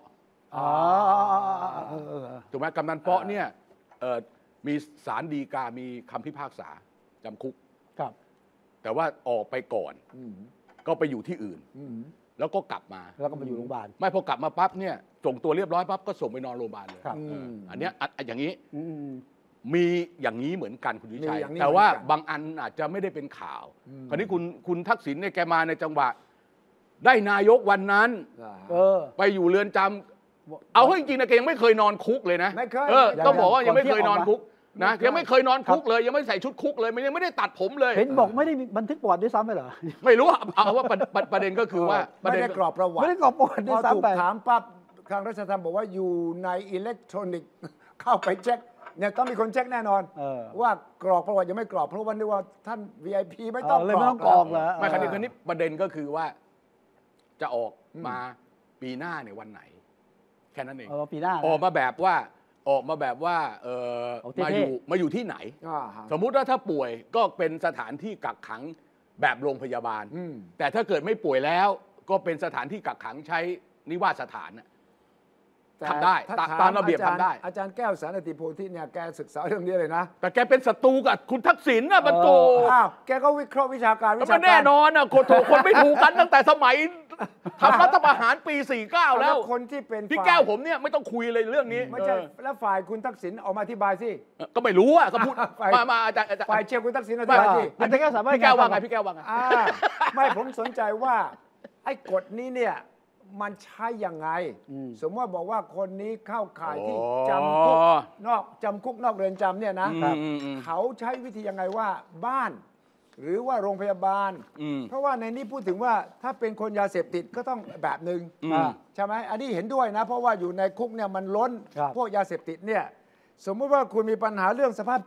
ถูกไหมกำนันเปาะเนี่ยมีศาลฎีกามีคำพิพากษาจำคุกครับแต่ว่าออกไปก่อนก็ไปอยู่ที่อื่นแล้วก็กลับมาแล้วก็มาอยู่โรงพยาบาลไม่พอกลับมาปั๊บเนี่ยส่งตัวเรียบร้อยปั๊บก็ส่งไปนอนโรงพยาบาลเลยอันเนี้ยอย่างนี้มีอย่างนี้เหมือนกันคุณวิชัยแต่ว่าบางอันอาจจะไม่ได้เป็นข่าวคราวนี้คุณคุณทักษิณเนี่ยแกมาในจังหวะได้นายกวันนั้นไปอยู่เรือนจำเอาจริงๆนะแกยังไม่เคยนอนคุกเลยนะเออต้องบอกว่ายังไม่เคยนอนคุกนะยังไม่เคยนอนคุกเลยยังไม่ใส่ชุดคุกเลยมันยังไม่ได้ตัดผมเลยเห็นบอกไม่ได้บันทึกประวัติด้วยซ้ำไปเหรอไม่รู้เอาว่าประเด็นก็คือว่าไม่ได้กรอบประวัติไม่ได้กรอบประวัติด้วยซ้ำไปถามปั๊บทางราชทัณฑ์บอกว่าอยู่ในอิเล็กทรอนิกส์เข้าไปเช็คเนี่ยต้องมีคนเช็คแน่นอนว่ากรอกประวัติยังไม่กรอกเพราะว่านึกว่าท่าน วี ไอ พี ไม่ต้องเลยไม่ต้องกรอกแล้วไม่คราวนี้ประเด็นก็คือว่าจะออกมาปีหน้าเนี่ยวันไหนแค่นั้นเองปีหน้าออกมาแบบว่าออกมาแบบว่าเออมาอยู่มาอยู่ที่ไหนสมมุติว่าถ้าป่วยก็เป็นสถานที่กักขังแบบโรงพยาบาลแต่ถ้าเกิดไม่ป่วยแล้วก็เป็นสถานที่กักขังใช้นิวาสถานทำได้ตามระเบียบทำได้อาจารย์แก้วสารติโพธิเนี่ยแกศึกษาเรื่องนี้เลยนะแต่แกเป็นศัตรูกับคุณทักษิณนะบรรโตอ้าวแกก็วิเคราะห์วิชาการวิชาการแน่นอนนะคนคนไม่ถูกกันตั้งแต่สมัยทำรัฐประหารปีสี่สิบเก้าแล้วคนที่เป็นพี่แก้วผมเนี่ยไม่ต้องคุยเลยเรื่องนี้ไม่ใช่แล้วฝ่ายคุณทักษิณออกมาอธิบายสิก็ไม่รู้อ่ะก็พูดมามาอาจารย์ฝ่ายเชียร์คุณทักษิณอธิบายสิพี่แก้วสามารถพี่แก้วว่าไงพี่แก้วว่าไงไม่ผมสนใจว่าไอ้กฎนี้เนี่ยมันใช้ยังไงสมมติว่าบอกว่าคนนี้เข้าข่ายที่จำคุกนอกจำคุกนอกเรือนจำเนี่ยนะเขาใช้วิธียังไงว่าบ้านหรือว่าโรงพยาบาลเพราะว่าในนี้พูดถึงว่าถ้าเป็นคนยาเสพติดก็ต้องแบบหนึ่งใช่ไหมอันนี้เห็นด้วยนะเพราะว่าอยู่ในคุกเนี่ยมันล้นพวกยาเสพติดเนี่ยสมมติว่าคุณมีปัญหาเรื่องสภาพจิต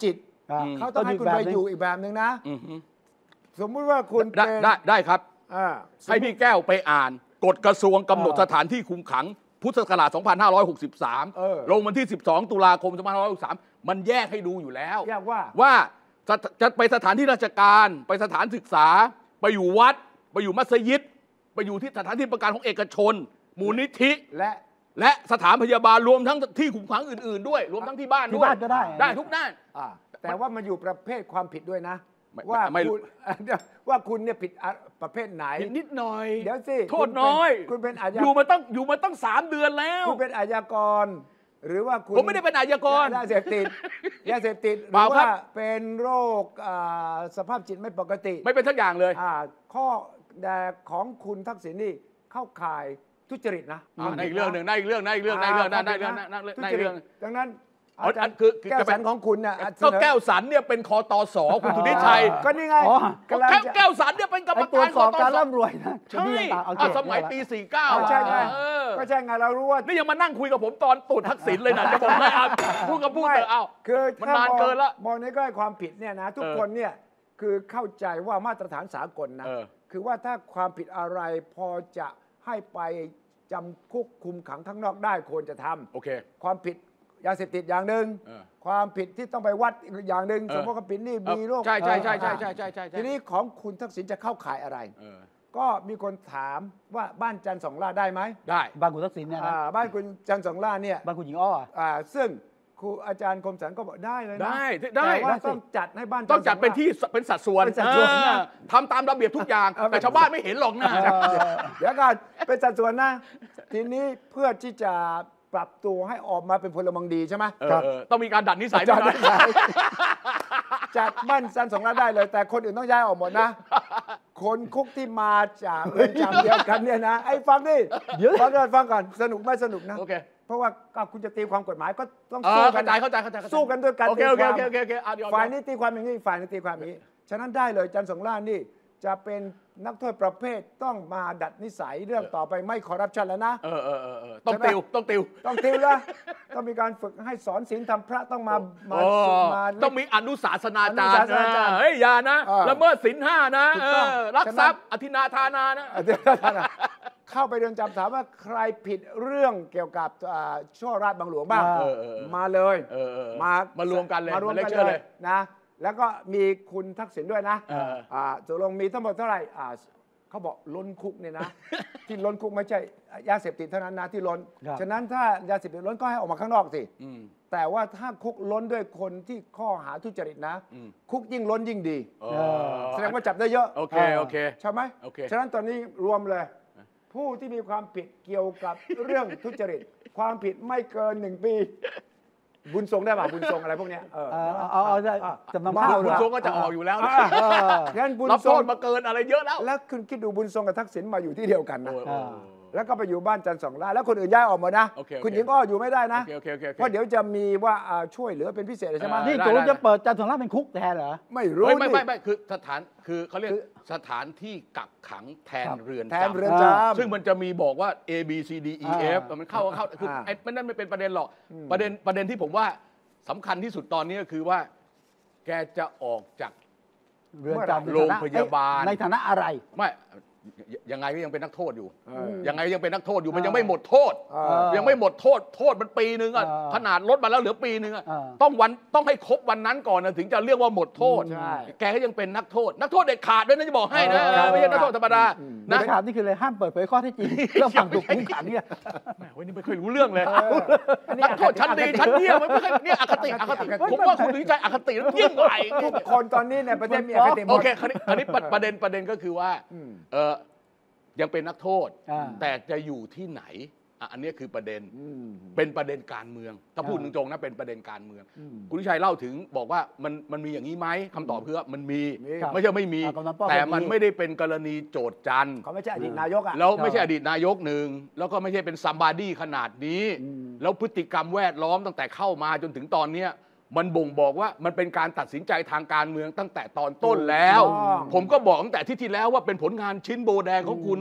อ่าเขาต้องให้คุณไปอยู่อีกแบบหนึ่งนะอือฮึสมมุติว่าคุณได้เป็นได้ได้ครับอ่าให้พี่แก้วไปอ่านกฎกระทรวงกำหนดเออสถานที่คุมขังพุทธศักราช สองพันห้าร้อยหกสิบสามเออลงวันที่ สิบสอง ตุลาคม สองพันห้าร้อยหกสิบสาม มันแยกให้ดูอยู่แล้วแยกว่าว่าจะจะไปสถานที่ราชการไปสถานศึกษา ไปอยู่วัด ไปอยู่มัสยิด ไปอยู่ที่สถานที่ประกันของเอกชน มูลนิธิและและสถานพยาบาลรวมทั้งที่คุมขังอื่นๆด้วย รวมทั้งที่บ้านที่ด้วยบ้านก็ได้ได้ทุกด้านอ่าแต่ว่ามันอยู่ประเภทความผิดด้วยนะไม่ว่าไม่คุณ ว่าคุณเนี่ยผิดอะประเภทไหนนิดหน่อยเดี๋ยวสิโทษน้อยคุณเป็นอาญาอยู่มาตั้งอยู่มาตั้งสามเดือนแล้วคุณเป็นอาญากร หรือว่าคุณผมไม่ได้เป็นอาชญากรยาเสพติดยาเสพติดหเปรืล่าอครัว่าบเป็นโรคอ่าสภาพจิตไม่ปกติไม่เป็นทักอย่างเลยอ่าข้อแต่ของคุณทักษิณนี่เข้าข่ายทุจริตนะอ่าในอีกเรื่องหนึ่งในอีกเรื่องในอีกเรื่องในอีกเรื่องในอีกเรื่องในอีกเรื่องในอีกเรื่องดังนั้นอ๋ออาจารย์คือคือแก้วจะเป็นสันของคุณเนี่ยก็แก้วสันเนี่ยเป็นคอตสคุณสุนิชัยก็นี่ไงอ๋อกำลังแก้วจะแก้วสันเนี่ยเป็นกรรมไอ้ตรวการจสอบคการตสร่ำรวยนะใช่ต่างๆโอเคอ่ะสมัยปีสี่เก้าเอาใช่ไงเออก็ใช่ไงเรารู้ว่านี่ยังมานั่งคุยกับผมตอนตรวจทักษิณเลยนะจะบอกให้อ่ะพูดกับพูดเถอะเอ้าคือมันถ้นานมองเกินละมองในแง่ความผิดเนี่ยนะทุกเออคนเนี่ยคือเข้าใจว่ามาตรฐานสากลนะเออคือว่าถ้าความผิดอะไรพอจะให้ไปจำคุกคุมขังข้างนอกได้ควรจะทำโอเคความผิดยาเสพติดอย่างหนึ่งเออความผิดที่ต้องไปวัดอีกอย่างหนึ่งเออสมมติว่าผิดนี่มีโรคใช่ใช่ใช่ใช่อ่าใช่ใช่ใช่ใช่ทีนี้ของคุณทักษิณจะเข้าข่ายอะไรเออก็มีคนถามว่าบ้านจันทร์สองล่าได้ไหมได้บ้านคุณทักษิณเนี่ยนะอ่าบ้านคุณจันทร์สองล่าเนี่ยบ้านคุณหญิงอ้ออ่ะอ่าซึ่งครูอาจารย์คมสันก็บอกได้เลยนะได้ได้แต่ว่าได้สิต้องจัดให้บ้านต้องจัดเป็นที่เป็นสัดส่วนเป็นสัดส่วนนะเออทำตามระเบียบทุกอย่างเออแต่ชาวบ้านไม่เห็นหรอกนะเดี๋ยวก่อนเป็นสัดส่วนนะ ทีนี้เพื่อที่จะปรับตัวให้ออกมาเป็นพลเมืองดีใช่ไหมเออเออต้องมีการดัดนิสัยด้จัวยดนะได้จัดบ้านจันทร์สองล่าได้เลย แต่คนอื่นต้องย้ายออกหมดนะ คนคุกที่มาจากเรือนจำเดียวกันเนี่ยนะไอ้ฟังดิฟังก่อนฟังก่อนสนุกไม่สนุกนะโอเคเพราะว่าก็คุณจะตีความกฎหมายก็ต้องเอสู้อกัเข้าน ใจเข้าใจเข้าใจเข้าใจสู้กันด้วยการโอเคตีโอคเความโอเคโอเคโอเคอ่ะเดี๋ยวฝ่ายนี้ตีความอย่างนี้ฝ่ายนี้ตีความอย่างนี้ ฉะนั้นได้เลยจันทร์สองล่านี่จะเป็นนักโทษประเภทต้องมาดัดนิสัยเรื่องต่อไปไม่คอร์รัปชันแล้วนะเออเออเออเออต้องติวต้องติวต้องติวนะต้องมีการฝึกให้สอนศีลธรรมพระต้องมามาโอ้มาต้องมีอนุสาสนาจาอนุรสาย์สนาจารย์เฮ้ยอย่านะเออละเมิดศีลห้านะถูกเอต้องอรักทรัพย์ฉะนั้นอธินาทานานะเดี๋ยวนะเข้าไปเรือนจำถามว่าใครผิดเรื่องเกี่ยวกับอ่าช่อราชบังหลวงบ้างเออเออเออมาเลยเออเออมามารวมกันเลยมารวมมาเลกันคเชอร์เลเลย ยนะแล้วก็มีคุณทักษิณด้วยนะเอออ่าตกลงมีทั้งหมดเท่าไหร่อ่าเขาบอกล้นคุกเนี่ยนะ ที่ล้นคุกไม่ใช่ยาเสพติดเท่านั้นนะที่ล้นครับฉะนั้นถ้ายาเสพติดล้นก็ให้ออกมาข้างนอกสิอืมแต่ว่าถ้าคุกล้นด้วยคนที่ข้อหาทุจริตนะอืมคุกยิ่งล้นยิ่งดีเออแสดงว่าจับได้เยอะโอเคโอเคใช่ไหมโอเคฉะนั้นตอนนี้รวมเลย ผู้ที่มีความผิดเกี่ยวกับเรื่องทุจริต ความผิดไม่เกินหนึ่งปี บุญทรงได้ป่ะบุญทรงอะไรพวกเนี้ยเออเอาเอาเอาเอาจำนำข้าวบุญเหรอทรงก็จะออกอยู่แล้วนะอ่าเอองั้นบุญรับทโทรงษมาเกินอะไรเยอะแล้วแล้วคุณคิดดูบุญทรงกับทักษิณมาอยู่ที่เดียวกันนะโอ้ยโอ้ยแล้วก็ไปอยู่บ้านจันทร์สองล่าแล้วคนอื่นย้ายออกหมดนะโอเคโอเคคุณหญิงอ้ออยู่ไม่ได้นะโอเคโอเคโอเคโอเคเพราะเดี๋ยวจะมีว่าอ่าช่วยเหลือเป็นพิเศษใช่ไหมเออนี่ได้ตกลงได้จะเปิดจันทร์สองล่าเป็นคุกแทนเหรอไม่รู้ไม่ไม่นี่ไม่ไม่คือสถานคือเขาเรียกคือสถานที่กักขังแทนครับเรือนแทนจำเรือนอ่าจำซึ่งมันจะมีบอกว่า A B C D E อ่า F มันเข้าเข้าคืออ่าไอ้มันนั่นไม่เป็นประเด็นหรอกประเด็นประเด็นที่ผมว่าสำคัญที่สุดตอนนี้ก็คือว่า แกจะออกจากเรือนจำในโรงฐนะพยาบาลในฐานะอะไรไม่ยังไงก็ยังเป็นนักโทษอยู่เออยังไงก็ยังเป็นนักโทษอยู่มันอ่ายัยังไม่หมดโทษเออยังไม่หมดโทษโทษมันปีนึงอะอ่าขนาดลดมาแล้วเหลือปีนึงอะอ่าต้องวันต้องให้ครบวันนั้นก่อนนะถึงจะเรียกว่าหมดโทษใช่แกก็ยังเป็นนักโทษ นักโทษเด็ดขาดด้วยนะจะบอกให้นะเออไม่ใช่นักโทษธรรมดานะนะครับนี่คือเลยห้ามเปิดเผยข้อเท็จจริงเรื่องฝั่งถูกคุมขังเนี่ยแหมวันนี้ไม่ค่อยรู้เรื่องเลยอันนี้นักโทษชั้นดีชั้นเยี่ยมมันไม่ค่อยเนี่ยอคติอคติผมว่าคุณถึงใจอคติแล้วยิ่งกว่าอีกทุกคนตอนนี้ในประเทศมีอคติหมโอดเคคราวนี้อันนี้ประประเด็นประเด็นก็คือว่าอืมเออยังเป็นนักโทษอ่าแต่จะอยู่ที่ไหนอ่ะอันนี้คือประเด็นอืมเป็นประเด็นการเมือง ถ้าพูดตอ่ารงๆนะเป็นประเด็นการเมืองอืมคุณวิชัยเล่าถึงบอกว่ามันมันมีอย่างนี้ไหมคำตอบคือว่ามันมีมีไม่ใช่ไม่มีอ่ากำนันป้อมแต่ก็มีมันไม่ได้เป็นกรณีโจทย์จันทร์เขาไม่ใช่อดีตนายกอ่ะแล้วไม่ใช่อดีตนายกหนึ่งแล้วก็ไม่ใช่เป็นซัมบาดี้ขนาดนี้อืมแล้วพฤติกรรมแวดล้อมตั้งแต่เข้ามาจนถึงตอนเนี้ยมันบ่งบอกว่ามันเป็นการตัดสินใจทางการเมืองตั้งแต่ตอนต้นแล้วถูกต้องผมก็บอกตั้งแต่ที่ที่แล้วว่าเป็นผลงานชิ้นโบแดงของคุณ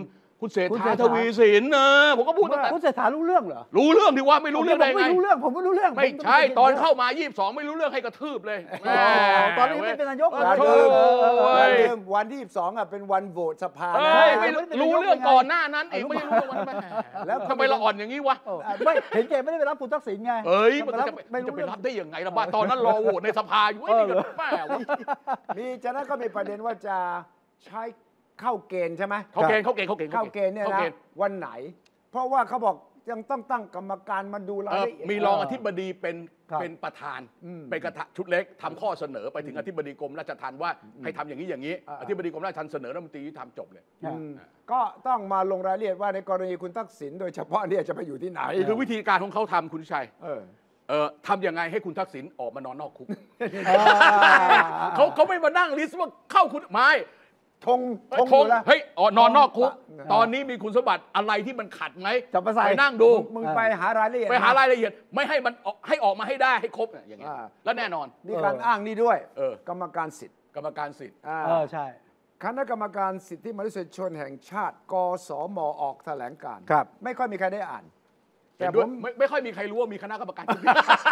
คุณเศรษฐาทวีสินนะผมก็พูดตั้งแต่คุณเศรษฐารู้เรื่องเหรอรู้เรื่องที่ว่าไม่รู้เรื่องได้ไงไม่รู้เรื่องผมไม่รู้เรื่องไม่ใช่ตอนเข้ามายี่สิบสองไม่รู้เรื่องให้กระทืบเลยตอนนี้ไม่เป็นนายกอย่าโธ่ลืมเว้อย่าย ลืมวันที่สองอ่ะเป็นวันโหวตสภาเอ้นะยไม่รู้รู้เรื่องก่อนหน้านั้นเองไม่รู้เรื่องวันนั้นแล้วทำไมเราอ่อนอย่างนี้วะไม่เห็นแกไม่ได้ไปรับคุณทักษิณไงเอ้ยมันจะไปไม่จะรู้ไปเรื่องรับได้ยังไงล่ะบ้าตอนนั้นรอโหวตในสภาอยู่ไอ้นี่ก็แม่วะมีจากนั้นก็มีประเด็นว่าจะใช้เข้าเกณฑ์ใช่ไหมเขาเกณฑ์เขาเกณฑ์เขาเกณฑ์เข้าเกณฑ์เนี่ยข้านะกณฑ์วันไหน เพราะว่าเขาบอกยังต้องตั้งกรรมการมาดูรายเอ่อละเอียดมีรองอธิบดีเป็นครับเป็นประธานอืมเป็นกระทะชุดเล็กทำข้อเสนอไปถึงอธิบดีกรมราชทัณฑ์ว่าให้ทำอย่างนี้อย่างนี้อ่าอธิบดีกรมราชทัณฑ์เสนอรัฐมนตรียุติธรรมจบเลยอืมก็ต้องมาลงรายละเอียดว่าในกรณีคุณทักษิณโดยเฉพาะเนี่ยจะไปอยู่ที่ไหนนี่คือวิธีการของเขาทำคุณชัยเออเออทำยังไงให้คุณทักษิณออกมานอนนอกคุกอ่าเขาเขาไม่มานั่งลิสต์ว่าเข้าคุณไม่ธงธงอทงยู่แล้วเฮ้ยอ๋อนอนนอกคุกอ่าตอนนี้มีคุณสมบัติอะไรที่มันขัดไหมจับมาใส่ไปนั่งดูมึงไปหารายละเอียดไปหารายละเอียดไม่ให้มันออกให้ออกมาให้ได้ให้ครบเนี่ยอย่างเงี้ยอ่าแล้วแน่นอนมีการอ้างนี่ด้วยเออกรรมการสิทธิ์กรรมการสิทธิ์อ่าเออใช่คณะกรรมการสิทธิมนุษยชนแห่งชาติ กสมออกแถลงการณ์ครับไม่ค่อยมีใครได้อ่าน แต่แต่ผด้วยมไม่ไม่ค่อยมีใครรู้ว่ามีคณะกรรมการชุดนี้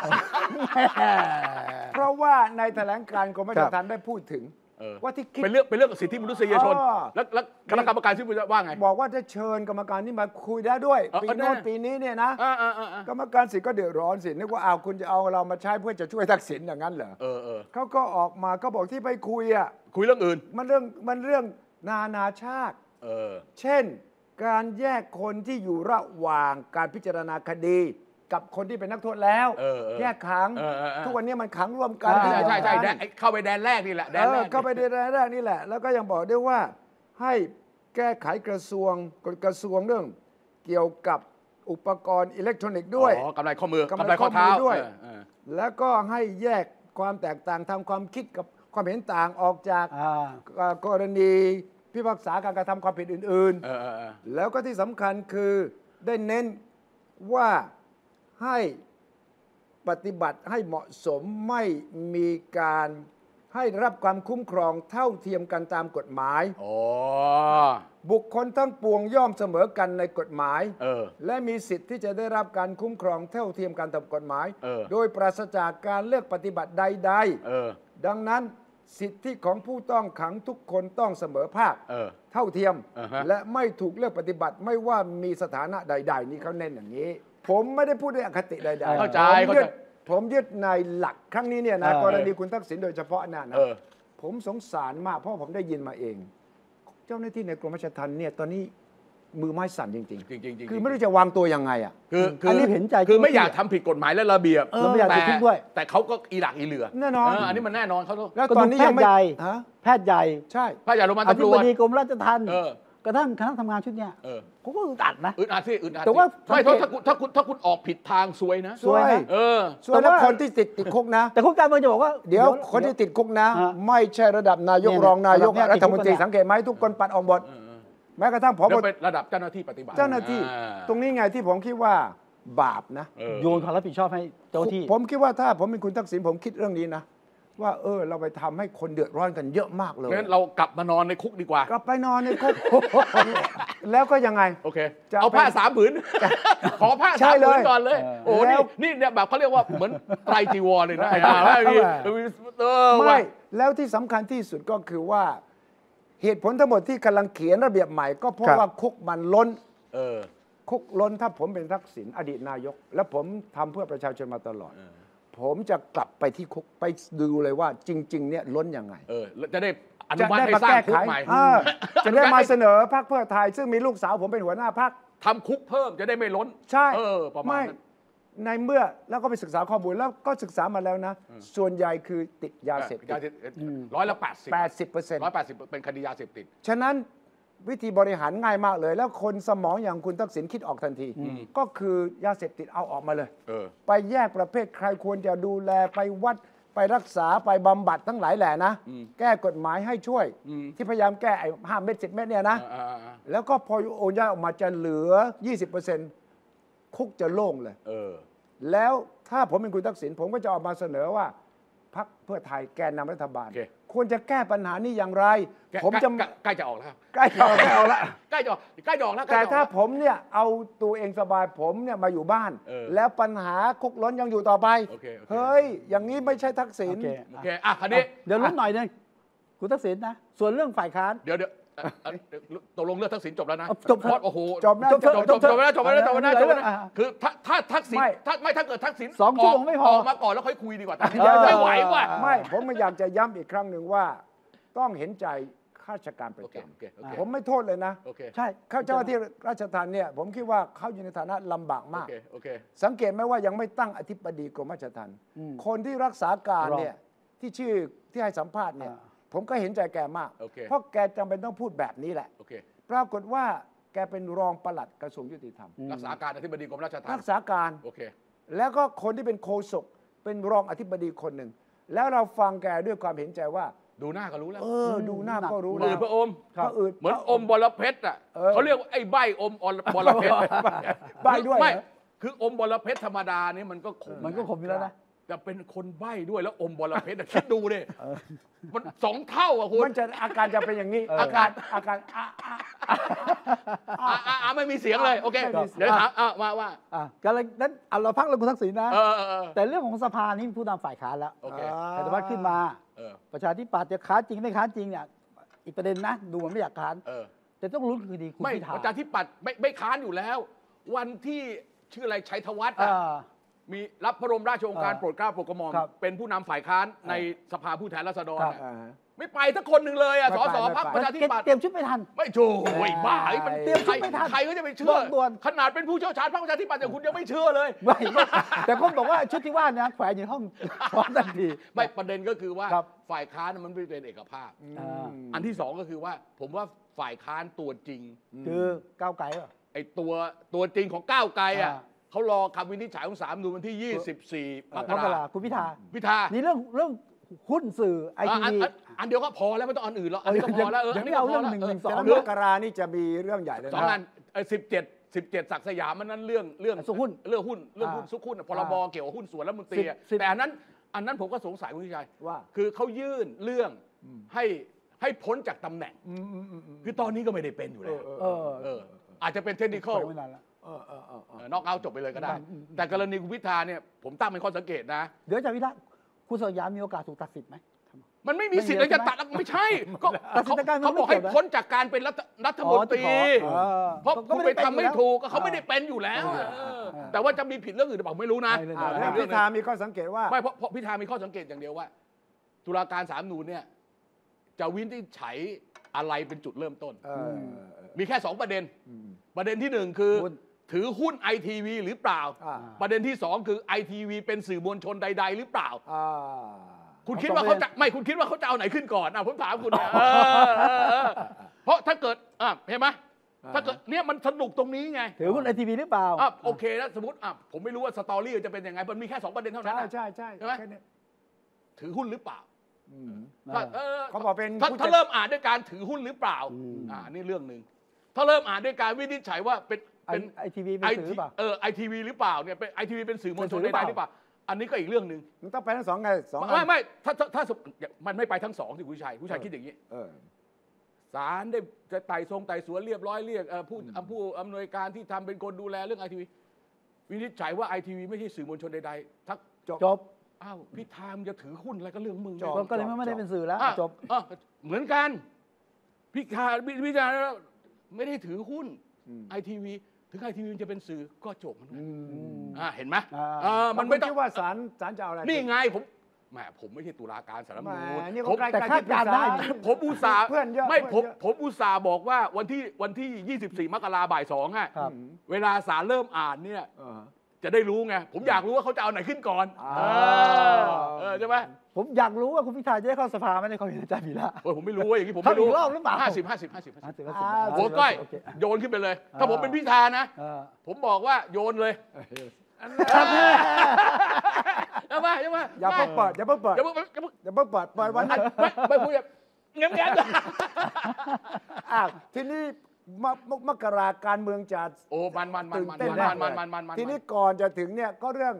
เพราะว่าในแถลงการณ์กรมราชทัณฑ์ได้พูดถึงเออว่าที่คิดเป็นเรื่องเป็นเรื่องสิทธิมนุษยชนอ๋อแล้วแล้วคณะกรรมการชุดนี้ว่าไงบอกว่าจะเชิญกรรมการนี่มาคุยได้ด้วยเออปีเออโน้นแน่ปีนี้เนี่ยนะอ่าอ่าอ่ากรรมการสิทธิ์ก็เดือดร้อนสินึกว่าเอาวคุณจะเอาเรามาใช้เพื่อจะช่วยทักษิณอย่างนั้นเหรอเออเออเขาก็ออกมาก็บอกที่ไปคุยอ่ะคุยเรื่องอื่นมันเรื่องมันเรื่องนานาชาติเออเช่น การแยกคนที่อยู่ระหว่างการพิจารณาคดี กับคนที่เป็นนักโทษแล้วเออเออแยกขังเออเออเออทุกวันนี้มันขังร่วมกันใช่ใช่ใช่ที่แดเดีนยวกันไอ้เข้าไปแดนแรกนี่แหละแดนเอแรอก เข้าไปในแดนแรกนี่แหละ แล้วก็ยังบอกด้วยว่าให้แก้ไขกระทรวงกฎกระทรวงเรื่อง เกี่ยวกับอุปกรณ์อิเล็กทรอนิกส์ด้วยอ๋อกำไรข้อมือกำกำไรไรข้อเท้าข้อมือด้วยเออเออแล้วก็ให้แยกความแตกต่างทางความคิดกับความเห็นต่างออกจากอ่าเอ่อกรณีพิพากษาการกระทำความผิดอื่นเออเออเออๆ แล้วก็ที่สำคัญคือได้เน้นว่าให้ปฏิบัติให้เหมาะสมไม่มีการให้รับความคุ้มครองเท่าเทียมกันตามกฎหมายอ๋อบุคคลทั้งปวงย่อมเสมอกันในกฎหมายเออและมีสิทธิ์ที่จะได้รับการคุ้มครองเท่าเทียมกันตามกฎหมายเออโดยปราศจากการเลือกปฏิบัติใดเออๆ ดังนั้นสิทธิของผู้ต้องขังทุกคนต้องเสมอภาคเออเท่าเทียมอ่าฮะและไม่ถูกเลือกปฏิบัติไม่ว่ามีสถานะใด ๆ นี่เขาเน้นอย่างนี้ ผมไม่ได้พูดด้วยอคติใดๆเข้าใจผมเข้ายึใจดผมยึดในหลักครั้งนี้เนี่ยนะเออกรณีคุณทักษิณโดยเฉพาะน่ะนะเออผมสงสารมากเพราะผมได้ยินมาเอง เจ้าหน้าที่ในกรมราชทัณฑ์เนี่ยตอนนี้มือไม้สั่นจริงจริงๆจริงๆคือไม่รู้จะวางตัวยังไงอ่ะคือคือันนี้เห็นใจคือไม่เจ้าหน้าที่อยากทำผิดกฎหมายและระเบียบเออไม่อยากติดคุกด้วยแต่เขาก็อีหลักอีเหลือแน่นอนเอันนี้มันแน่นอนเขาต้องแล้วก็ตอนดูนี้แพยัทงย์ไม่ใหญ่ฮะแพทย์ใหญ่ใช่พระยาโรมันอธิตำรบวจดีกรมราชทัณฑ์เออกระทั่งคณะทำงานชุดเนี้ยเออผมก็อึดอัดนะอึดอัดสิอึดอัดแต่ว่าสิไม่สังเกตถ้าคุณถ้าคุณถ้าคุณออกผิดทางซวยนะซวยซวยนะเออส่วนแล้วคนที่ติดติดคุกนะแต่คนการเมืองจะบอกว่าเดี๋ยวคนที่ติดคุกนะฮะไม่ใช่ระดับนายกเนี่ยรองนายกระดับเนี่ยรัฐมนตรีติดคุกกันเนี่ยสังเกตไหมทุกคนปัดออกหมดแม้กระทั่งพแล้วบเป็นระดับเจ้าหน้าที่ปฏิบัติเจ้าหน้าที่อ่าตรงนี้ไงที่ผมคิดว่าบาปนะเออโยนความรับผิดชอบให้เจ้าที่ผมคิดว่าถ้าผมเป็นคุณทักษิณผมคิดเรื่องนี้นะ ว่าเออเราไปทำให้คนเดือดร้อนกันเยอะมากเลยงั้นเรากลับมานอนในคุกดีกว่ากลับไปนอนในคุก แล้วก็ยังไงโอเคจะเอาผ้าเป็นสามผืน ขอผ้าใช่สามเลผืยนก่อนเลยเออโอ้แล้นี่วนี่เนี่ยแบบเขาเรียกว่าเหมือนไตรจีวรเลยนะไตรอ่าไม่มีเออไม่มีเออไม่ว่าแล้วที่สำคัญที่สุดก็คือว่า เหตุผลทั้งหมดที่กำลังเขียนระเบียบใหม่ ก็เพราะครับว่าคุกมันล้นเออคุกล้นถ้าผมเป็นทักษิณอดีตนายก และผมทำเพื่อประชาชนมาตลอด ผมจะกลับไปที่คุกไปดูเลยว่าจริง ๆ เนี่ยล้นยังไงเออแล้วจะได้อนุจะมัติได้ให้มาสร้างแก้คุไขกใหม่เออจะได้มาเสนอพรรคเพื่อไทย ซึ่งมีลูกสาวผมเป็นหัวหน้าพรรคทำคุกเพิ่มจะได้ไม่ล้นใช่เออประมาณไม่นั้นในเมื่อแล้วก็ไปศึกษาข้อมูลแล้วก็ศึกษามาแล้วนะ ส่วนใหญ่คือติดยาเสพติยาดเสพติดร้อยละแปดสิบแปดสิบเปอร์เซ็นต์ร้อยแปดสิบเป็นคดียาเสพติดฉะนั้นวิธีบริหารง่ายมากเลย แล้วคนสมองอย่างคุณทักษิณคิดออกทันที ก็คือยาเสพติดเอาออกมาเลยเออไปแยกประเภทใครควรจะดูแลไปวัดไปรักษาไปบำบัดทั้งหลายแหล่นะ แก้กฎหมายให้ช่วย ที่พยายามแก้ไอ้ห้าเม็ดสิบเม็ดเนี่ยนะอ่าอ่าอ่าแล้วก็พอโอนย้ายออกมาจะเหลือ ยี่สิบเปอร์เซ็นต์ คุกจะโล่งเลยเออแล้วถ้าผมเป็นคุณทักษิณผมก็จะออกมาเสนอว่าพรรคเพื่อไทยแกนนำรัฐบาลโอเคควรจะแก้ปัญหานี้อย่างไรแกผมจะใกล้ใกล้จะออกแล้วครับใกล้จะออกแล้วละใกล้จะออกใกล้จะออกแล้วใกล้แต่จะออกถ้าแล้วผมเนี่ยเอาตัวเองสบายผมเนี่ยมาอยู่บ้านเออแล้วปัญหาคุกล้นยังอยู่ต่อไปโอเคโอเคเฮ้ย อย่างนี้ไม่ใช่ทักษิณโอเคโอเคอ่ะคันนี้เดี๋ยวลุ้นหน่อยหนึงคุณทักษิณนะ ส่วนเรื่องฝ่ายค้านเดี๋ยวเดี๋ยวเอ่อเอ่อเดี๋ยวตกลงเรื่องทักษิณจบแล้วนะเอาจบเพราะโอ้โหจบนะจบจบจบจบแล้วจบแล้วจบแล้วจบแล้วอ่าคือถ้าถ้าทักษิณไม่ถ้าไม่ถ้าเกิดทักษิณสองชั่วโมงไม่พอออกมาก่อนแล้วค่อยคุยดีกว่าตอนนี้เออไม่ไหวว่ะไม่ผมไม่อยากจะย้ำอีกครั้งหนึ่งว่า ต้องเห็นใจข้าราชการประโอเคจโอเคโอเคำผมไม่โทษเลยนะโอเคใช่ข้าเจ้าหน้าที่ราชทัณฑ์เนี่ยผมคิดว่าเขาอยู่ในฐานะลำบากโอมากเคโอเคสังเกตไหมว่ายังไม่ตั้งอธิบดีกรมราชทัณฑ์อืมคนที่รักษาการรองเนี่ยที่ชื่อที่ให้สัมภาษณ์เนี่ยอ่าผมก็เห็นใจแกมากโอเคเพราะแกจำเป็นต้องพูดแบบนี้แหละโอเคปรากฏว่าแกเป็นรองปลัดกระทรวงยุติธรรมรักษาการอธิบดีกรมราชทัณรัฑ์กษาการโอเคแล้วก็คนที่เป็นโฆษกเป็นรองอธิบดีคนหนึ่ง แล้วเราฟังแกด้วยความเห็นใจว่าดูหน้าก็รู้แล้วเออ ดูหน้าก็รู้มืแล้อวพระอมก็อืดเหมือนอมบอระเพ็ดอ่ะเออเขาเรียกว่าไอ้ใบอมบอระเพ็ดใบ้ด้วยเหรอไม่คืออมบอระเพ็ดธรรมดานี่มันก็ขมมันก็ขมอยู่แล้วนะแต่เป็นคนใบ้ด้วยแล้วอมบอระเพ็ดอะคิดดูดิมันสองเท่าอ่ะคุณมันจะอาการจะเป็นอย่างนี้ อาการอาการอ่ะอ่ะอ่ะอ่ะอ่ะไม่มีเสียงเลยโอเคไม่มีเสียงเดี๋ยวถามอ่ะว่าว่าอ่ะกันเลยนั้นเอาเราพักเรื่องคุณทักษิณนะเออเออเออแต่เรื่องของสภานี่มีผู้นำฝ่ายค้านแล้วโอเคแต่ว่าขึ้นมาเออประชาธิปัตย์จะค้านจริงไม่ค้านจริงเนี่ยอีกประเด็นนะ ดูเหมันไม่อยากค้านเออแต่ต้องลุ้นคือดีคุณไม่พิธาประชาธิปัตย์ไม่ไม่ค้านอยู่แล้ว วันที่ชื่ออะไรชัยธวัฒน์อ่อะามีรับพระบรมราชโองการอ่าโปรดเกล้าโปรดกระหม่อมครับเป็นผู้นำฝ่ายค้านในสภาผู้แทนราษฎรครับอะอ่าไม่ไปสักคนหนึ่งเลยอ่ะไม่สไปสไม่พรรคไปประชาธิปัตย์เตรียมชุดไม่ทันไม่โถ่ไอ้บ้าไอ้มันเตรียมใครชุดไม่ทันใครก็จะไปเชื่อด่วนขนาดเป็นผู้เชี่ยวชาญพรรคประชาธิปัตย์อย่างคุณยังไม่เชื่อเลยไม่ไม่แต่คนบอกว่าชุดที่ว่านะแขวนอยู่ในห้องพร้อมทันทีไม่ประเด็นก็คือว่าครับฝ่ายค้านมันไม่เป็นเอกภาพอ่าอันที่สองก็คือว่า ผมว่าฝ่ายค้านตัวจริงคือก้าวไกลเหรอไอ้ตัวตัวจริงของก้าวไกลอ่ะอ่าเขารอคำวินิจฉัยของศาลรัฐธรรมนูญวันที่ ยี่สิบสี่ มกมกราราคุณพิธาพิธานี่เรื่องเรื่องหุ้นสื่อไออ่ะทีอันวีอันอันเดียวก็พอแล้วไม่ต้องอันอื่นแล้วอันนี้ก็พอแล้วเออยัอังนไม่นี้ก็เอาพเรื่อองแล้วหนึ่งเอหอนึ่งสองแต่เรื่มองกรานี่จะมีเรื่องใหญ่เลยสองนะอันสิบเจ็ดสิบเจ็ดศักดิ์สยามมันนั้นเรื่องเรื่องสุหุ้นเรื่องหุ้นเรื่องหุ้นอ่าสุขุนพรบเกี่ยวกับหุ้นส่วนรัฐมนตรีอะสิบสิบแต่อันนั้นอันนั้นผมก็สงสัยคุณวิชัยว่าคือเขายื่นเรื่องให้ให้พ้นจากตำแหน่งอืมอืมอืมอืมคือตอนนี้ก็ไม่ได้เป็นอยู่แล้วเออเอออาจจะเป็นเทคนิคอลแขวนไว้นานแล้วเออเออเออเออนอกเอาจบไปเลยก็ได้ แต่กรณีคุณพิธาเนี่ยผมตั้งเป็นข้อสังเกตนะเดี๋ยวอาจารย์พิธาคุณสยามมีโอกาสถูกตัดสิทธิ์ไหมมันไม่มีสิทธิ์ไม่เลยมีจะตัดไม่ใช่ก็ตัดสินเขาใจการเมืองเขาบอกให้ไม่เกี่ยวนะพ้นจากการเป็นรัฐรัฐมนตรีอ๋อที่ขอเออเพราะก็คุณไม่ไปได้เป็นทำไม่อยู่แล้วถูกก็เขาอ่าไม่ได้เป็นอยู่แล้วอะเออเออเออแต่ว่าจะมีผิดเรื่องอื่นหรือเปล่าไม่รู้นะไม่เลยอ่าเอแล้วอพิธามีข้อสังเกตว่าไม่เพราะเพราะพิธามีข้อสังเกตอย่างเดียวว่า ตุลาการศาลรัฐธรรมนูญเนี่ยจะวินิจฉัยอะไรเป็นจุดเริ่มต้นเออมีแค่สองประเด็น ประเด็นที่หนึ่งคือหุ้นถือหุ้นไอทีวีหรือเปล่าอ่าประเด็นที่สองคือไอทีวีเป็นสื่อมวลชนใด ๆ หรือเปล่าอ่าคุณคิดว่าเขาจะไม่คุณคิดว่าเขาจะเอาไหนขึ้นก่อนอ่ะผมถามคุณเนี่ยเออเออเออเพราะถ้าเกิดอ่ะเห็นไหมถ้าเกิดเนี่ยมันสนุกตรงนี้ไงถือหุ้นไอทีวีหรือเปล่าอ่ะโอเคแล้วสมมติอ่ะผมไม่รู้ว่าสตอรี่จะเป็นยังไงมันมีแค่สองประเด็นเท่านั้นใช่อ่ะใช่ใช่ใช่ไหมแค่นี้ถือหุ้นหรือเปล่าอืมถ้าเออเขาบอกเป็นถ้าผู้ถ้าจัดเริ่มอ่านด้วยการถือหุ้นหรือเปล่าอืมอ่านี่เรื่องหนึ่งถ้าเริ่มอ่านด้วยการวินิจฉัยว่าเป็นเป็นไอทีวีเป็นสื่อหรือเปล่าเออไอทีวีหรือเปล่าเนี่ยเป็นไอทีวีเป็นสื่อมวลชนเป็นสื่อหรือเปใดล่าๆหรือเปล่า อันนี้ก็อีกเรื่องหนึ่งมันต้องไปทั้งสองไงสองอันไม่ไม่ถ้าถ้าถ้าสมมันไม่ไปทั้งสองสิคุณชัยคุณชัยคิดอย่างนี้เออศาลได้จะไต่ทรงไต่สวนเรียบร้อยเรียกเอ่อผู้ผู้อำนวยการที่ทำเป็นคนดูแลเรื่องไอทีวีวินิจฉัยว่าไอทีวีไม่ใช่สื่อมวลชนใดๆทักจบอ้าวพิธามจะถือหุ้นอะไรก็เรื่องมึงจบก็เลยไม่ได้เป็นสื่อแล้วอ่ะจบอ่ะเหมือนกันพิธาพิธาไม่ได้ถือหุ้นอืมไอทีวีถึงไอทีวีจะเป็นสื่อก็จบมันอืมอ่าเห็นไหมอ่าเออมันไม่คุต้ณองคิดว่าศาลศาลจะเอาอะไรนี่ไงผมแหมผมไม่ใช่ตุลาการสารรัฐธรรมแหมนูญนี่ผก็มใกล้แต่ใกล้คาดการณ์ได้ผมอุตส่าห์เพื่อนเยอะไม่เพื่อนผมเยอะผมอุตส่าห์บอกว่าวันที่วันที่ ยี่สิบสี่ มกราบ่ายสองอ่ะครับเวลาศาลเริ่มอ่านเนี่ยเออจะได้รู้ไงผมอยากรู้ว่าเขาจะเอาไหนขึ้นก่อนอ่าเออเออใช่ไหมผมอยากรู้ว่าคุณพิธาจะได้เข้าสภาไหมในความเห็นอาจารย์พีระโอ้ยผมไม่รู้ว่าอย่างนี้ผมเข้าไม่รู้อีกรอบหรือเปล่าห้าสิบห้าสิบห้าสิบอ่ะสิบอ่าหัวก้อยโเคโยนขึ้นไปเลย ถ้าผมเป็นพิธานะเออผมบอกว่าโยนเลยใช่ไหมใช่ไหมอย่าเพิ่งเปิดอย่าเพิ่งเปิดอย่าเพิ่งอย่าเพิ่งอย่าเพิ่งเปิดเปิดวันอันั้น นไม่ไม่พูดแบบเงี้ยบเงี้ยบอ้าวทีนี้มมมกราการเมืองจะโอ้มันมันมันตื่นมันเต้นมันมากมันมันมันมันทีนี้ก่อนจะถึงเนี่ยก็เรื่อง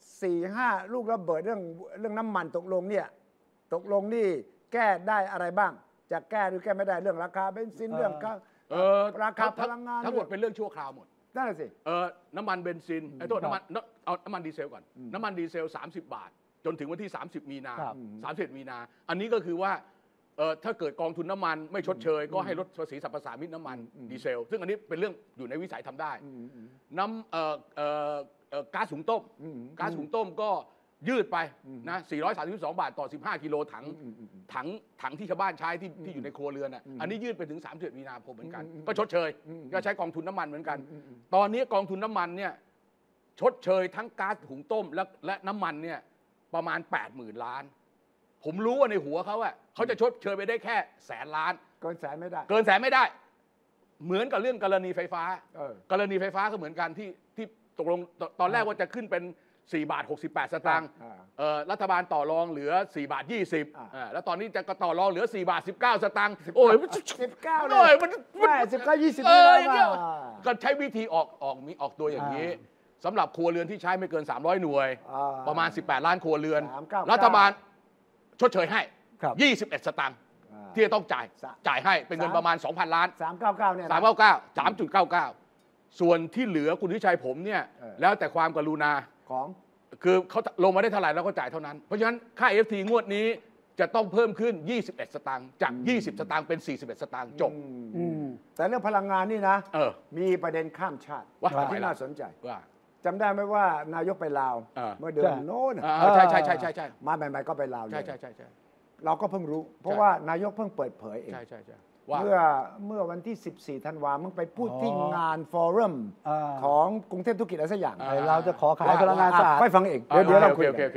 สี่ห้าลูกระเบิดเรื่องเรื่องน้ำมันตกลงเนี่ยตกลงนี่แก้ได้อะไรบ้างจะแก้หรือแก้ไม่ได้เรื่องราคาเบนซินเรื่องเออราคาพลังงานทั้งหมดเป็นเรื่องชั่วคราวหมดนั่นแหละสิเออน้ำมันเบนซินไอ้ตัวน้ำมันเอาน้ำมันดีเซลก่อนน้ำมันดีเซลสามสิบบาทจนถึงวันที่สามสิบมีนาสามสิบมีนาอันนี้ก็คือว่าเออถ้าเกิดกองทุนน้ำมันไม่ชดเชยก็ให้ลดภาษีสรรพสามิตน้ำมันดีเซลซึ่งอันนี้เป็นเรื่องอยู่ในวิสัยทำได้น้ำเอ่อเอ่อเอ่อก๊าซหุงต้มก๊าซหุงต้มก็ยืดไปนะสี่ร้อยสามสิบสองบาทต่อสิบห้ากิโลถังถังถังที่ชาวบ้านใช้ที่ที่อยู่ในครัวเรือนอ่ะอันนี้ยืดไปถึงสามสิบมีนาคมเหมือนกันก็ชดเชยก็ใช้กองทุนน้ำมันเหมือนกันตอนนี้กองทุนน้ำมันเนี่ยชดเชยทั้งก๊าซหุงต้มและและน้ำมันเนี่ยประมาณ แปดหมื่น ล้านผมรู้ว่าในหัวเขาอะเขาจะชดเชยไปได้แค่แสนล้านเกินแสนไม่ได้เกินแสนไม่ได้เหมือนกับเรื่องกรณีไฟฟ้ากรณีไฟฟ้าก็เหมือนกันที่ที่ตกลงตอนแรกว่าจะขึ้นเป็นสี่บาทหกสิบแปดสตางค์รัฐบาลต่อรองเหลือสี่บาทยี่สิบแล้วตอนนี้จะต่อรองเหลือสี่บาทสิบเก้าสตางค์โอ้ยสิบเก้าเลยมันสิบเก้ายี่สิบก็ใช้วิธีออกออกมีออกตัวอย่างนี้สำหรับครัวเรือนที่ใช้ไม่เกินสามร้อยหน่วยประมาณสิบแปดล้านครัวเรือนรัฐบาลชดเชยให้ยี่สิบเอ็ดสตางค์ที่จะต้องจ่ายจ่ายให้เป็นเงินประมาณ สองพัน ล้านสามร้อยเก้าสิบเก้าเนี่ยสามร้อยเก้าสิบเก้า สามจุดเก้าเก้า ส่วนที่เหลือคุณวิชัยผมเนี่ยแล้วแต่ความกรุณาของคือเขาลงมาได้เท่าไหร่แล้วก็จ่ายเท่านั้นเพราะฉะนั้นค่า เอฟ ที งวดนี้จะต้องเพิ่มขึ้นยี่สิบเอ็ดสตางค์จากยี่สิบสตางค์เป็นสี่สิบเอ็ดสตางค์จบแต่เรื่องพลังงานนี่นะมีประเด็นข้ามชาติที่น่าสนใจว่าจำได้ไหมว่านายกไปลาวเมื่อเดือนโน้นใช่ใช่ใช่ใช่ใช่มาใหม่ๆก็ไปลาวเลยใช่ใช่ใช่ใช่เราก็เพิ่งรู้เพราะว่านายกเพิ่งเปิดเผยเองใช่ใช่ใช่เมื่อเมื่อวันที่สิบสี่ธันวาคมมึงไปพูดที่งานฟอรัมของกรุงเทพธุรกิจอะไรสักอย่างเราจะขอขายพลังงานสะอาดไปฟังเองเดี๋ยวเดี๋ยวเราคุยกัน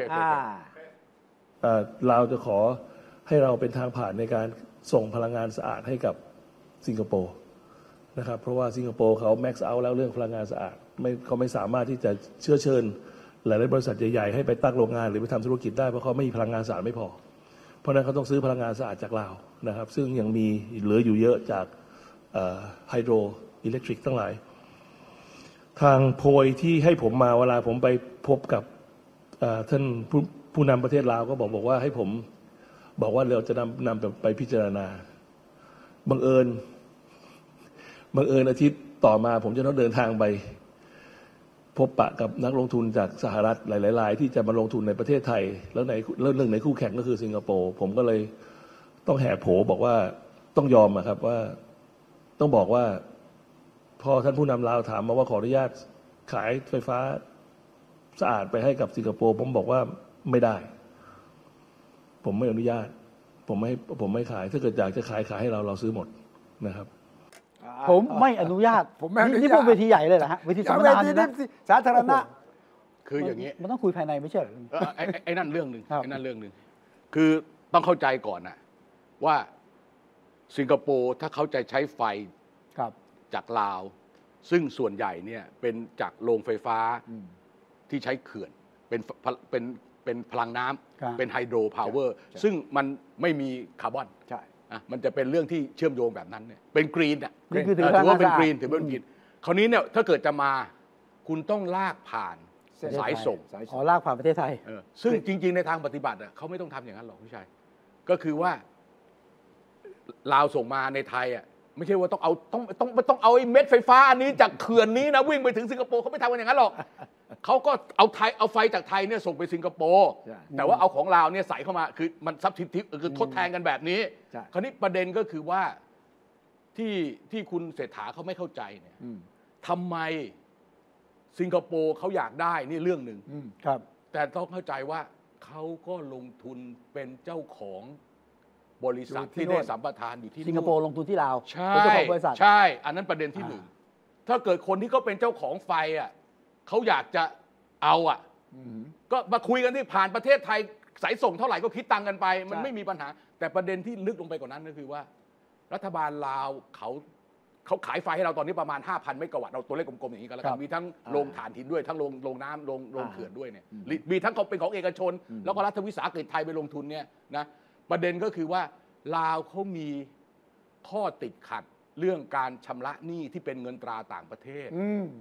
เราจะขอให้เราเป็นทางผ่านในการส่งพลังงานสะอาดให้กับสิงคโปร์นะครับเพราะว่าสิงคโปร์เขาแม็กซ์เอาแล้วเรื่องพลังงานสะอาดไม่เขาไม่สามารถที่จะเชื้อเชิญหลายๆบริษัทใหญ่ๆให้ไปตั้งโรงงานหรือไปทำธุรกิจได้เพราะเขาไม่มีพลังงานสะอาดไม่พอเพราะนั้นเขาต้องซื้อพลังงานสะอาดจากลาวนะครับซึ่งยังมีเหลืออยู่เยอะจากไฮโดรอิเล็กทริกทั้งหลายทางโพยที่ให้ผมมาเวลาผมไปพบกับท่านผู้ผู้นำประเทศลาวก็บอกบอกว่าให้ผมบอกว่าเราจะนำนำไปพิจารณาบังเอิญบังเอิญอาทิตย์ต่อมาผมจะต้องเดินทางไปพบปะกับนักลงทุนจากสหรัฐหลายๆรายที่จะมาลงทุนในประเทศไทยแล้วในเรื่องในคู่แข่งก็คือสิงคโปร์ผมก็เลยต้องแห่โผบอกว่าต้องยอมอะครับว่าต้องบอกว่าพอท่านผู้นำลาวถามมาว่าขออนุญาตขายไฟฟ้าสะอาดไปให้กับสิงคโปร์ผมบอกว่าไม่ได้ผมไม่อนุญาตผมไม่ผมไม่ขายถ้าเกิดอยากจะขายขายให้เราเราซื้อหมดนะครับผมไม่อนุญาตผมไม่อนุญาตนี่พวกเวทีใหญ่เลยเหรอฮะเวทีสัมมนาเนี่ยสาธารณะคืออย่างนี้มันต้องคุยภายในไม่ใช่เหรอไอ้ไอ้นั่นเรื่องนึงไอ้นั่นเรื่องนึงคือต้องเข้าใจก่อนนะว่าสิงคโปร์ถ้าเขาจะใช้ไฟจากลาวซึ่งส่วนใหญ่เนี่ยเป็นจากโรงไฟฟ้าที่ใช้เขื่อนเป็นเป็นเป็นพลังน้ำเป็นไฮโดรพาวเวอร์ซึ่งมันไม่มีคาร์บอนใช่มันจะเป็นเรื่องที่เชื่อมโยงแบบนั้นเนี่ยเป็นกรีนอ่ะถือว่าเป็นกรีนถือว่าเป็นกรีนคราวนี้เนี่ยถ้าเกิดจะมาคุณต้องลากผ่านสายส่งอ๋อลากผ่านประเทศไทยซึ่งจริงๆในทางปฏิบัติเขาไม่ต้องทำอย่างนั้นหรอกพี่ชัยก็คือว่าลาวส่งมาในไทยอ่ะไม่ใช่ว่าต้องเอาต้องต้องต้องเอาไอ้เม็ดไฟฟ้าอันนี้จากเขื่อนนี้นะวิ่งไปถึงสิงคโปร์เขาไม่ทำกันอย่างนั้นหรอกเขาก็เอาไทยเอาไฟจากไทยเนี่ยส่งไปสิงคโปร์แต่ว่าเอาของลาวเนี่ยใส่เข้ามาคือมันซับซิทิฟคือทดแทนกันแบบนี้คราวนี้ประเด็นก็คือว่าที่ที่คุณเศรษฐาเขาไม่เข้าใจเนี่ยทำไมสิงคโปร์เขาอยากได้นี่เรื่องหนึ่งครับแต่ต้องเข้าใจว่าเขาก็ลงทุนเป็นเจ้าของบริษัทที่ได้สัมปทานอยู่ที่สิงคโปร์ลงทุนที่ลาวใช่ใช่อันนั้นประเด็นที่หนึ่งถ้าเกิดคนที่เขาเป็นเจ้าของไฟอ่ะเขาอยากจะเอาอ่ะก็มาคุยกันที่ผ่านประเทศไทยสายส่งเท่าไหร่ก็คิดตังกันไปมันไม่มีปัญหาแต่ประเด็นที่ลึกลงไปกว่านั้นก็คือว่ารัฐบาลลาวเขาเขาขายไฟให้เราตอนนี้ประมาณ ห้าพัน เมกะวัตต์เราตัวเลขกลมๆอย่างนี้กันแล้วกันมีทั้งโรงถ่านหินด้วยทั้งโรงโรงน้ำโรงโรงเขื่อนด้วยเนี่ยมีทั้งเป็นของเอกชนแล้วก็รัฐวิสาหกิจไทยไปลงทุนเนี่ยนะประเด็นก็คือว่าลาวเขามีข้อติดขัดเรื่องการชำระหนี้ที่เป็นเงินตราต่างประเทศ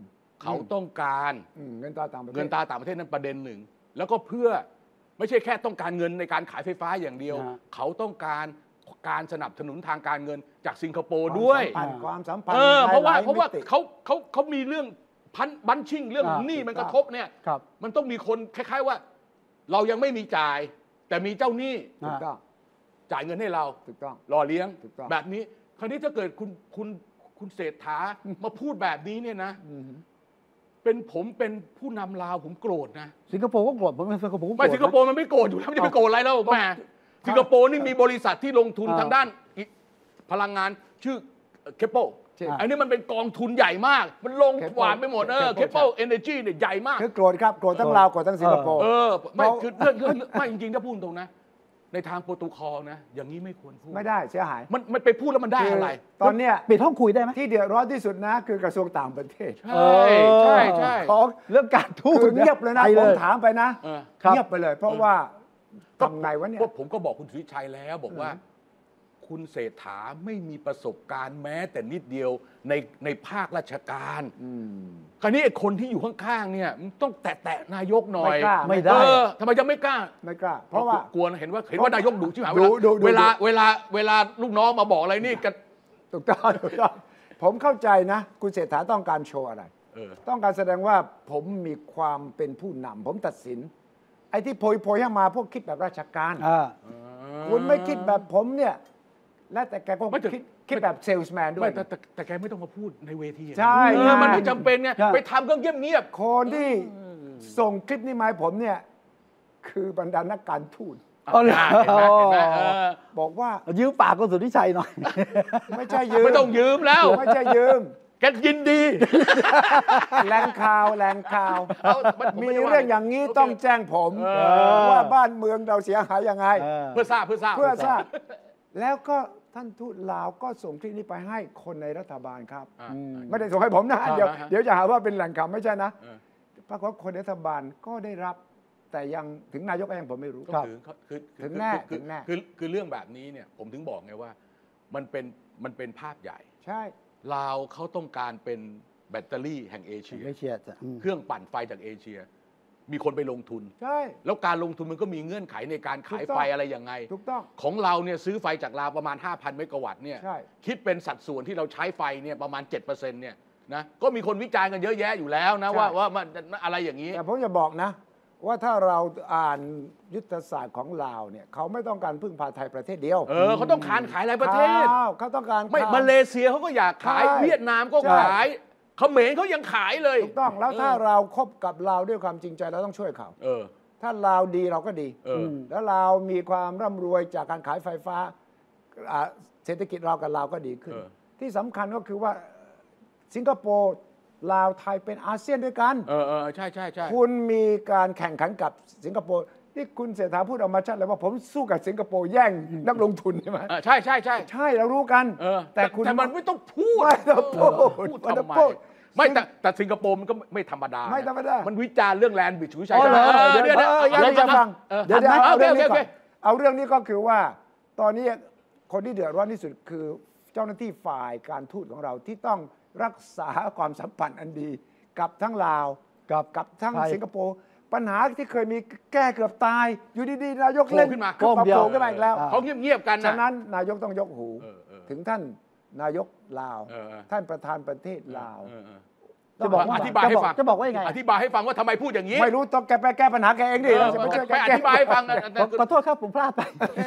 เขาต้องการเงินตราต่างประเทศเงินตราต่างประเทศนั้นประเด็นหนึ่งแล้วก็เพื่อไม่ใช่แค่ต้องการเงินในการขายไฟฟ้าอย่างเดียว เขาต้องการการสนับสนุนทางการเงินจากสิงคโปร์ด้วยความสัมพันธ์เออเพราะว่าหลยๆเพราะว่ามิติเขาเขาเขามีเรื่องพันบัญชิ่งเรื่องหนี้มันกระทบเนี่ยครับมันต้องมีคนคล้ายๆว่า เรายังไม่มีจ่าย แต่มีเจ้าหนี้ถูกต้องจ่ายเงินให้เราถูกต้องรอเลี้ยงถูกต้องแบบนี้คราวนี้ถ้าเกิดคุณคุณคุณเศรษฐามาพูดแบบนี้เนี่ยนะ เป็นผมเป็นผู้นำลาวผมโกรธนะสิงคโปร์ก็โกรธผมเป็นสิงคโปร์ก็โกรธไม่สิงคโปร์มันไม่โกรธอยู่แล้วมันจะไปโกรธอะไรแล้วแหมสิงคโปร์นี่มีบริษัทที่ลงทุนทางด้านพลังงานชื่อเคปเปิลอันนี้มันเป็นกองทุนใหญ่มาก มันลงหวานไปหมดเออเคปเปิลเอเนจีเนี่ยใหญ่มากคือโกรธครับโกรธทั้งลาวโกรธทั้งสิงคโปร์เออไม่คือเรื่องเรื่องไม่จริงๆถ้าพูดตรงนะในทางโปรโตคอลนะอย่างนี้ไม่ควรพูดไม่ได้เสียหายมันมันไปพูดแล้วมันได้อะไรตอนเนี้ยปิดห้องคุยได้ไหมที่เดือดร้อนที่สุดนะคือกระทรวงต่างประเทศใช่ใช่ใช่ของเรื่องการทูตคือเงียบเลยนะไปผมถามไปนะเออเงียบไปเลย เพราะว่าทำไงวะเนี่ยก็ผมก็บอกคุณสุวิชัยแล้วบอกว่า คุณเศรษฐาไม่มีประสบการณ์แม้แต่นิดเดียวในในภาคราชการคราวนี้ไอ้คนที่อยู่ข้างๆเนี่ยมันต้องแตะๆนายกหน่อยไม่กล้าไม่ได้เออทำไมจะไม่กล้าไม่กล้า เพราะว่ากลัวเห็นว่าเห็นว่านายกดุใช่ไหมดุดุดุเวลาเวลาเวลาลูกน้องมาบอกอะไรนี่กันถูกต้องถูกต้องผมเข้าใจนะ คุณเศรษฐาต้องการโชว์อะไรเออต้องการแสดงว่าผมมีความเป็นผู้นำผมตัดสิน ไอ้ที่โพยโพยให้มาพวกคิดแบบราชการอ่าคุณไม่คิดแบบผมเนี่ย และแต่แกก็ไม่แต่คิดคิดแบบเซลส์แมนด้วไม่ยแต่แต่แต่แกไม่ต้องมาพูดในเวทีอะใช่เออมันไม่จำเป็นไงใช่ไปทำก็เงียบคนที่ส่งคลิปนี้มาให้ผมเนี่ย คือบรรดานักการทูตๆอ๋อเหรอเห็นไหมเห็นไหมเออบอกว่ายืมปากคุณสุทธิชัยหน่อยไม่ใช่ยืมไม่ต้องยืมแล้วไม่ใช่ยืมแกยินดีแหล่งข่าวแหล่งข่าวเอามันผมมีไม่ได้ว่าเรื่องอย่างนี้โอเคต้องแจ้งผมเออว่าบ้านเมืองเราเสียหายยังไงเออเพื่อทราบเพื่อทราบเพื่อทราบแล้วก็ท่านทูตลาวก็ส่งคลิปนี้ไปให้คนในรัฐบาลครับอ่าไม่ได้ส่งให้ผมนะอ่าเดี๋ยวฮะเดี๋ยวจะหาว่าเป็นแหล่งข่าวไม่ใช่นะเออปรากฏว่าคนในรัฐบาลก็ได้รับ แต่ยังถึงนายกก็ยังผมไม่รู้ก็คือคือคือถึงแน่คือถึงแน่คือคือเรื่องแบบนี้เนี่ยผมถึงบอกไงว่ามันเป็นมันเป็นภาพใหญ่ใช่ลาวเขาต้องการเป็นแบตเตอรี่แห่งเอเชียไม่เชียร์จ้ะอืมเครื่องปั่นไฟจากเอเชีย มีคนไปลงทุนใช่แล้วการลงทุนมันก็มีเงื่อนไขในการขายถูกต้องไฟอะไรยังไงถูกต้องของเราเนี่ยซื้อไฟจากลาวประมาณ ห้าพัน เมกะวัตต์เนี่ยใช่คิดเป็นสัดส่วนที่เราใช้ไฟเนี่ยประมาณ เจ็ดเปอร์เซ็นต์ เนี่ยนะก็มีคนวิจารณ์กันเยอะแยะอยู่แล้วนะว่าว่ามันอะไรอย่างนี้แต่ผมจะบอกนะ ว่าถ้าเราอ่านยุทธศาสตร์ของลาวเนี่ยเขาไม่ต้องการพึ่งพาไทยประเทศเดียวเออเขาต้องขายขายหลายประเทศข้าวเขาต้องการไม่ข้วมาเลเซียเขาก็อยากขายใช่เวียดนามก็ใช่ขายเขมรเขายังขายเลยถูกต้องแล้วถ้าเราคบกับลาวด้วยความจริงใจเราต้องช่วยเขาเออถ้าลาวดีเราก็ดีเออแล้วลาวมีความร่ำรวยจากการขายไฟฟ้าอ่าเศรษฐกิจเรากับลาวก็ดีขึ้นเออที่สำคัญก็คือว่าสิงคโปร์ลาวไทยเป็นอาเซียนด้วยกันเออเออใช่ใช่ใช่คุณมีการแข่งขันกับสิงคโปร์ที่คุณเศรษฐาพูดออกมาชัดเลยว่าผมสู้กับสิงคโปร์แย่งนักลงทุนใช่ไหมเออใช่ใช่ใช่ใช่เรารู้กันเออแต่คุณแต่มันไม่ต้องพูดไม่ต้องพูดเออพูดไม่ต้องทำไมพูดไม่แต่แต่สิงคโปร์มันก็ไม่ธรรมดาไม่ธรรมดามันวิจารณ์เรื่องแลนด์บิดชูชัยอ๋อเหรอเออเดี๋ยวเนี่ยเดี๋ยวเนี่ยเดี๋ยวจะฟังเออเดี๋ยวเดี๋ยวเอาเอาโอเคเรื่องโอนี้เคก่อนเอาเรื่องนี้ก็คือว่า ตอนนี้คนที่เดือดร้อนที่สุดคือเจ้าหน้าที่ฝ่ายการทูตของเราที่ต้องรักษาความสัมพันธ์อันดี กับทั้งลาวกับกับทั้งไทยสิงคโปร์ปัญหาที่เคยมีแก้เกือบตาย อยู่ดีๆนายกเล่นโผล่ขึ้นมาขึ้นมาก้มเดียวโผล่ขึ้นมาอีกแล้วอ่าเขาเงียบๆกันฉะนั้นนายกต้องยกหูเออเออถึงท่านนายกลาวเออเออท่านประธานประเทศลาวเออเออจะบอกว่าอธิบายให้ฟังจะบอกว่ายังไงอธิบายให้ฟังว่าทำไมพูดอย่างนี้ไม่รู้ต้องแกไปแก้ปัญหาแกเองดิเออจะไม่ช่วยแกไปอแก้ธิบายให้ฟังนะขอขอโทษครับผมพลาดไป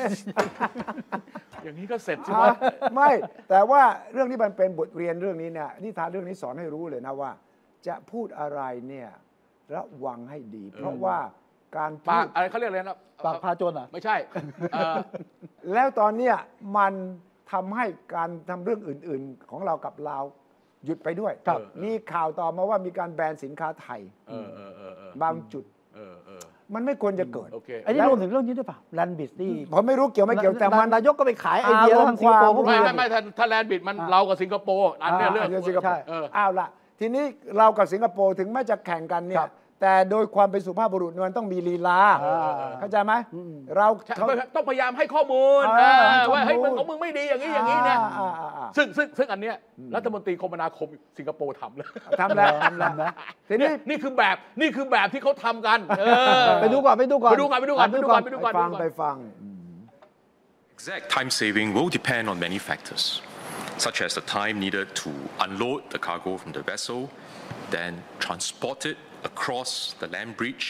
อย่างนี้ก็เสร็จใช่อ่าไหมไม่ แต่ว่าเรื่องนี้มันเป็นบทเรียนเรื่องนี้เนี่ยนิทานเรื่องนี้สอนให้รู้เลยนะว่า จะพูดอะไรเนี่ยระวังให้ดี เพราะว่าการปาพูกดอะไรเขาเรียกอะไรนะปากพาจนเหรอ่ะไม่ใช่เอ่อแล้วตอนเนี้ยมันทำให้การทำเรื่องอื่น ๆ ของเรากับลาวหยุดไปด้วยครับมีข่าวต่อมาว่ามีการแบนสินค้าไทยเออเออเออเออบางจุดเออเออมันไม่ควรจะเกิดโอเคอันนี้รวมถึงเรื่องนี้ด้วยเปล่าแลนบิสที่ผมไม่รู้เกี่ยวไม่เกี่ยวแต่มันนายกก็ไปขายไอเดียอารแล้วมณ์ทางสิงคโปร์ความก็ไม่มีไม่ไม่ถ้าถ้าแลนด์บิดมันอ่าเรากับสิงคโปร์อันเนี้ยอ่าเรื่องเรื่องสิงคโปใช่ร์เอออ้าวละทีนี้เรากับสิงคโปร์ถึงแม้จะแข่งกันเนี่ครัยบแต่โดยความเป็นสุภาพบุรุษมันต้องมีลีลาเข้าใจไหมเราต้องพยายามให้ข้อมูลว่าเฮ้ยมึงของมึงไม่ดีอย่างนี้อย่างนี้เนี่ยซึ่งซึ่งซึ่งอันเนี้ยรัฐมนตรีคมนาคมสิงคโปร์ทำแล้วทำแล้วทำแล้วนะทีนี้นี่คือแบบนี่คือแบบที่เขาทำกันไปดูก่อนไปดูก่อนไปดูก่อนไปดูก่อนไปดูก่อนไปดูก่อนไปฟังไปฟัง Exact time saving will depend on many factors, such as the time needed to unload the cargo from the vessel, then transport it across the land bridge,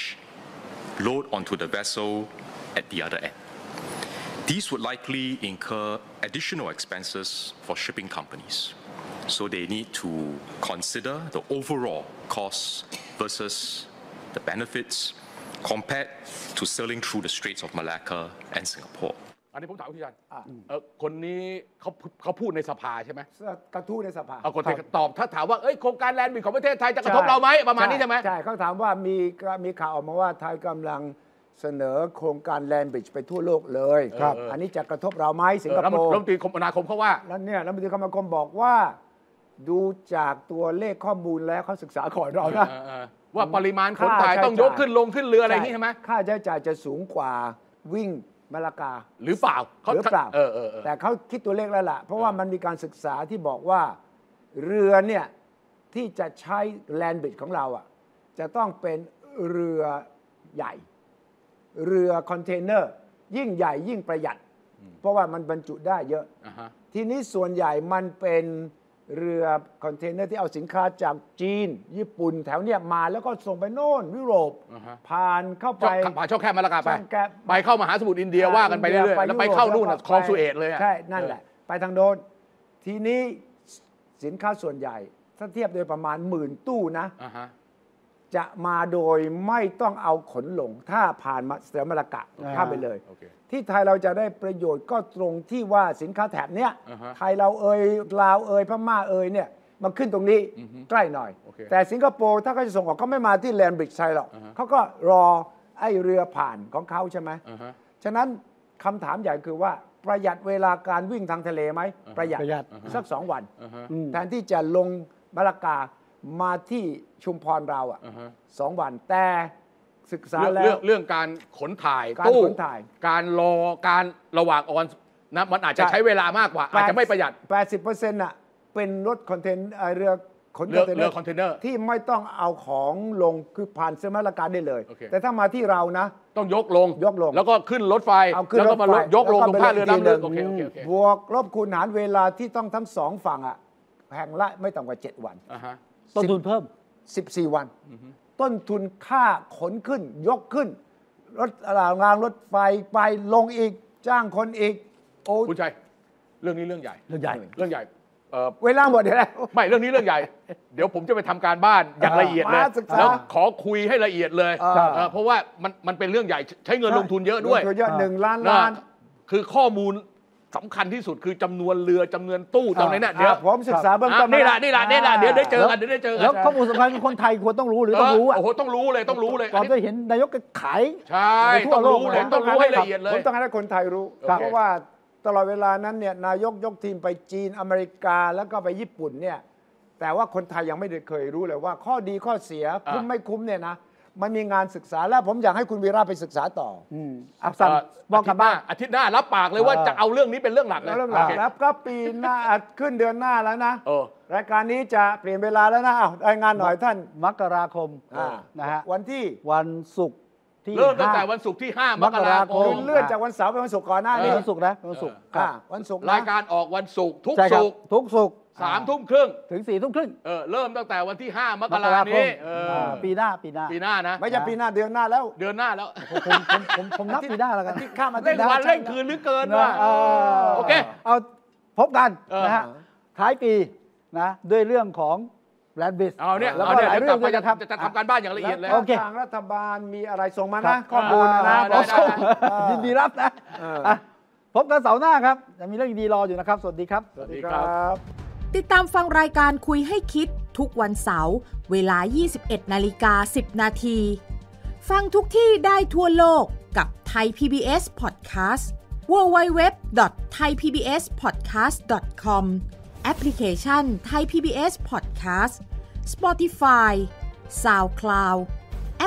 load onto the vessel at the other end. These would likely incur additional expenses for shipping companies, so they need to consider the overall costs versus the benefits compared to sailing through the Straits of Malacca and Singapore. อันนี้ผมถามคุณชัยคนนี้เขาเขาพูดในสภาใช่ไหมกระทู้ในสภาเอาคนตอบถ้าถามว่าเอ้ยโครงการแลนด์บริดจ์ของประเทศไทยจะกระทบเราไหมประมาณนี้ใช่ไหมใช่เขาถามว่ามีมีข่าวออกมาว่าไทยกำลังเสนอโครงการแลนด์บริดจ์ไปทั่วโลกเลยครับอันนี้จะกระทบเราไหมสิงคโปร์รัฐมนตรีคมนาคมเขาว่าแล้วเนี่ยรัฐมนตรีคมนาคมบอกว่าดูจากตัวเลขข้อมูลแล้วเขาศึกษาก่อนเรานะว่าปริมาณคนถ่ายต้องยกขึ้นลงขึ้นเรืออะไรนี่ใช่ไหมค่าใช้จ่ายจะสูงกว่าวิ่งมาลากาหรือเปล่าหรือเปล่าแต่เขาคิดตัวเลขแล้วล่ะเพราะว่ามันมีการศึกษาที่บอกว่าเรือเนี่ยที่จะใช้แลนด์บริดจ์ของเราอ่ะจะต้องเป็นเรือใหญ่เรือคอนเทนเนอร์ยิ่งใหญ่ยิ่งประหยัดเพราะว่ามันบรรจุได้เยอะทีนี้ส่วนใหญ่มันเป็นเรือคอนเทนเนอร์ที่เอาสินค้าจากจีนญี่ปุ่นแถวเนี้ยมาแล้วก็ส่งไปโน่นยุโรปผ่านเข้าไปผ่านช่องแคบมาลากาไปไปเข้ามหาสมุทรอินเดียว่ากันไปเรื่อยๆแล้วไปเข้านู่นคลองสุเอตเลยใช่นั่นแหละไปทางโดนทีนี้สินค้าส่วนใหญ่ถ้าเทียบโดยประมาณหมื่นตู้นะจะมาโดยไม่ต้องเอาขนลงถ้าผ่านมาเสือมาลากะข้ามไปเลยที่ไทยเราจะได้ประโยชน์ก็ตรงที่ว่าสินค้าแถบเนี้ยไทยเราเอ่ยลาวเอ่ยพม่าเอ่ยเนี่ยมันขึ้นตรงนี้ใกล้หน่อยแต่สิงคโปร์ถ้าเขาจะส่งออกเขาไม่มาที่แลนด์บริดจ์ไทยหรอกเขาก็รอไอ้เรือผ่านของเขาใช่ไหมฉะนั้นคำถามใหญ่คือว่าประหยัดเวลาการวิ่งทางทะเลไหมประหยัดสักสองวันแทนที่จะลงมาลากามาที่ชุมพรเราอ่ะสองวันแต่ศึกษาแล้วเรื่องการขนถ่ายตู้การรอการระหว่างออนนะมันอาจจะใช้เวลามากกว่าอาจจะไม่ประหยัดแปดสิบเปอร์เซ็นต์ น่ะเป็นรถคอนเทนเรือขนเรือคอนเทนเนอร์ที่ไม่ต้องเอาของลงคือผ่านเซมาลากาได้เลยแต่ถ้ามาที่เรานะต้องยกลงยกลงแล้วก็ขึ้นรถไฟแล้วก็มายกลงตรงท่าเรือน้ำลึกโอเคโอเคบวกลบคูณหารเวลาที่ต้องทั้งสองฝั่งอ่ะแห่งละไม่ต่ำกว่าเจ็ดวันต้นทุนเพิ่มสิบสี่วันต้นทุนค่าขนขึ้นยกขึ้นรถรางรถไฟไปลงอีกจ้างคนอีกโอ้คุณชัยเรื่องนี้เรื่องใหญ่เรื่องใหญ่เรื่องใหญ่เวลาหมดแล้วไม่เรื่องนี้เรื่องใหญ่เดี๋ยวผมจะไปทำการบ้านอย่างละเอียดเลยแล้วขอคุยให้ละเอียดเลยเพราะว่ามันมันเป็นเรื่องใหญ่ใช้เงินลงทุนเยอะด้วยเยอะหนึ่งล้านล้านคือข้อมูลสำคัญที่สุดคือจำนวนเรือจำนวนตู้ตรงนี้เนี่ยเดี๋ยวผมศึกษาเบื้องต้นนี่แหละนี่แหละนี่แหละเดี๋ยวได้เจอกันเดี๋ยวได้เจอกันแล้วข้อมูลสำคัญคนไทยควรต้องรู้หรือต้องรู้อ่ะโอ้โหต้องรู้เลยต้องรู้เลยก่อนจะเห็นนายกขายใช่ต้องรู้เลยต้องรู้ให้ละเอียดเลยผมต้องให้คนไทยรู้เพราะว่าตลอดเวลานั้นเนี่ยนายกยกทีมไปจีนอเมริกาแล้วก็ไปญี่ปุ่นเนี่ยแต่ว่าคนไทยยังไม่ได้เคยรู้เลยว่าข้อดีข้อเสียคุ้มไม่คุ้มเนี่ยนะมันมีงานศึกษาแล้วผมอยากให้คุณวีระไปศึกษาต่ออืมอ่ะสั่งบอกกับบ้านอาทิตย์หน้ารับปากเลยว่าจะเอาเรื่องนี้เป็นเรื่องหลักเลยเรื่องหลักแล้วก็ปีหน้าขึ้นเดือนหน้าแล้วนะรายการนี้จะเปลี่ยนเวลาแล้วนะอ้าวรายงานหน่อยท่านมกราคมนะฮะวันที่วันศุกร์ที่เริ่มตั้งแต่วันศุกร์ที่ห้ามกราคมเลื่อนจากวันเสาร์ไปวันศุกร์ก่อนหน้านี้วันศุกร์นะวันศุกร์วันศุกร์รายการออกวันศุกร์ทุกศุกร์ทุกศุกร์สามทุ่มครึ่งถึงสี่ทุ่มครึ่งเออเริ่มตั้งแต่วันที่ห้ามกราคมนี้ปีหน้าปีหน้าปีหน้านะไม่ใช่ปีหน้าเดือนหน้าแล้วเดือนหน้าแล้วผมผมผมผมนับปีหน้าแล้วกันที่ข้ามมาเร่งวันเร่งคืนหรือเกินวะโอเคเอาพบกันนะฮะท้ายปีนะด้วยเรื่องของแลนด์บริดจ์เอาเนี่ยแล้วก็หลายเรื่องจะทำจะทำการบ้านอย่างละเอียดเลยทางรัฐบาลมีอะไรส่งมานะข้อมูลนะยินดีรับนะพบกันเสาร์หน้าครับจะมีเรื่องดีรออยู่นะครับสวัสดีครับสวัสดีครับติดตามฟังรายการคุยให้คิดทุกวันเสาร์เวลา ยี่สิบเอ็ดนาฬิกาสิบนาทีฟังทุกที่ได้ทั่วโลกกับ Thai พี บี เอส Podcast ดับเบิลยู ดับเบิลยู ดับเบิลยู ดอท ไทย พี บี เอส พอดแคสต์ ดอท คอม แอปพลิเคชัน Thai พี บี เอส Podcast Spotify SoundCloud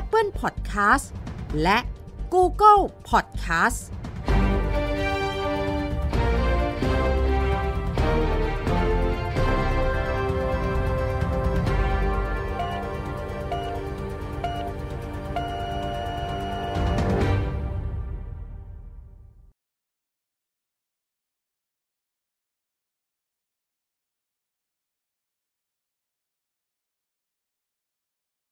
Apple Podcast และ Google Podcast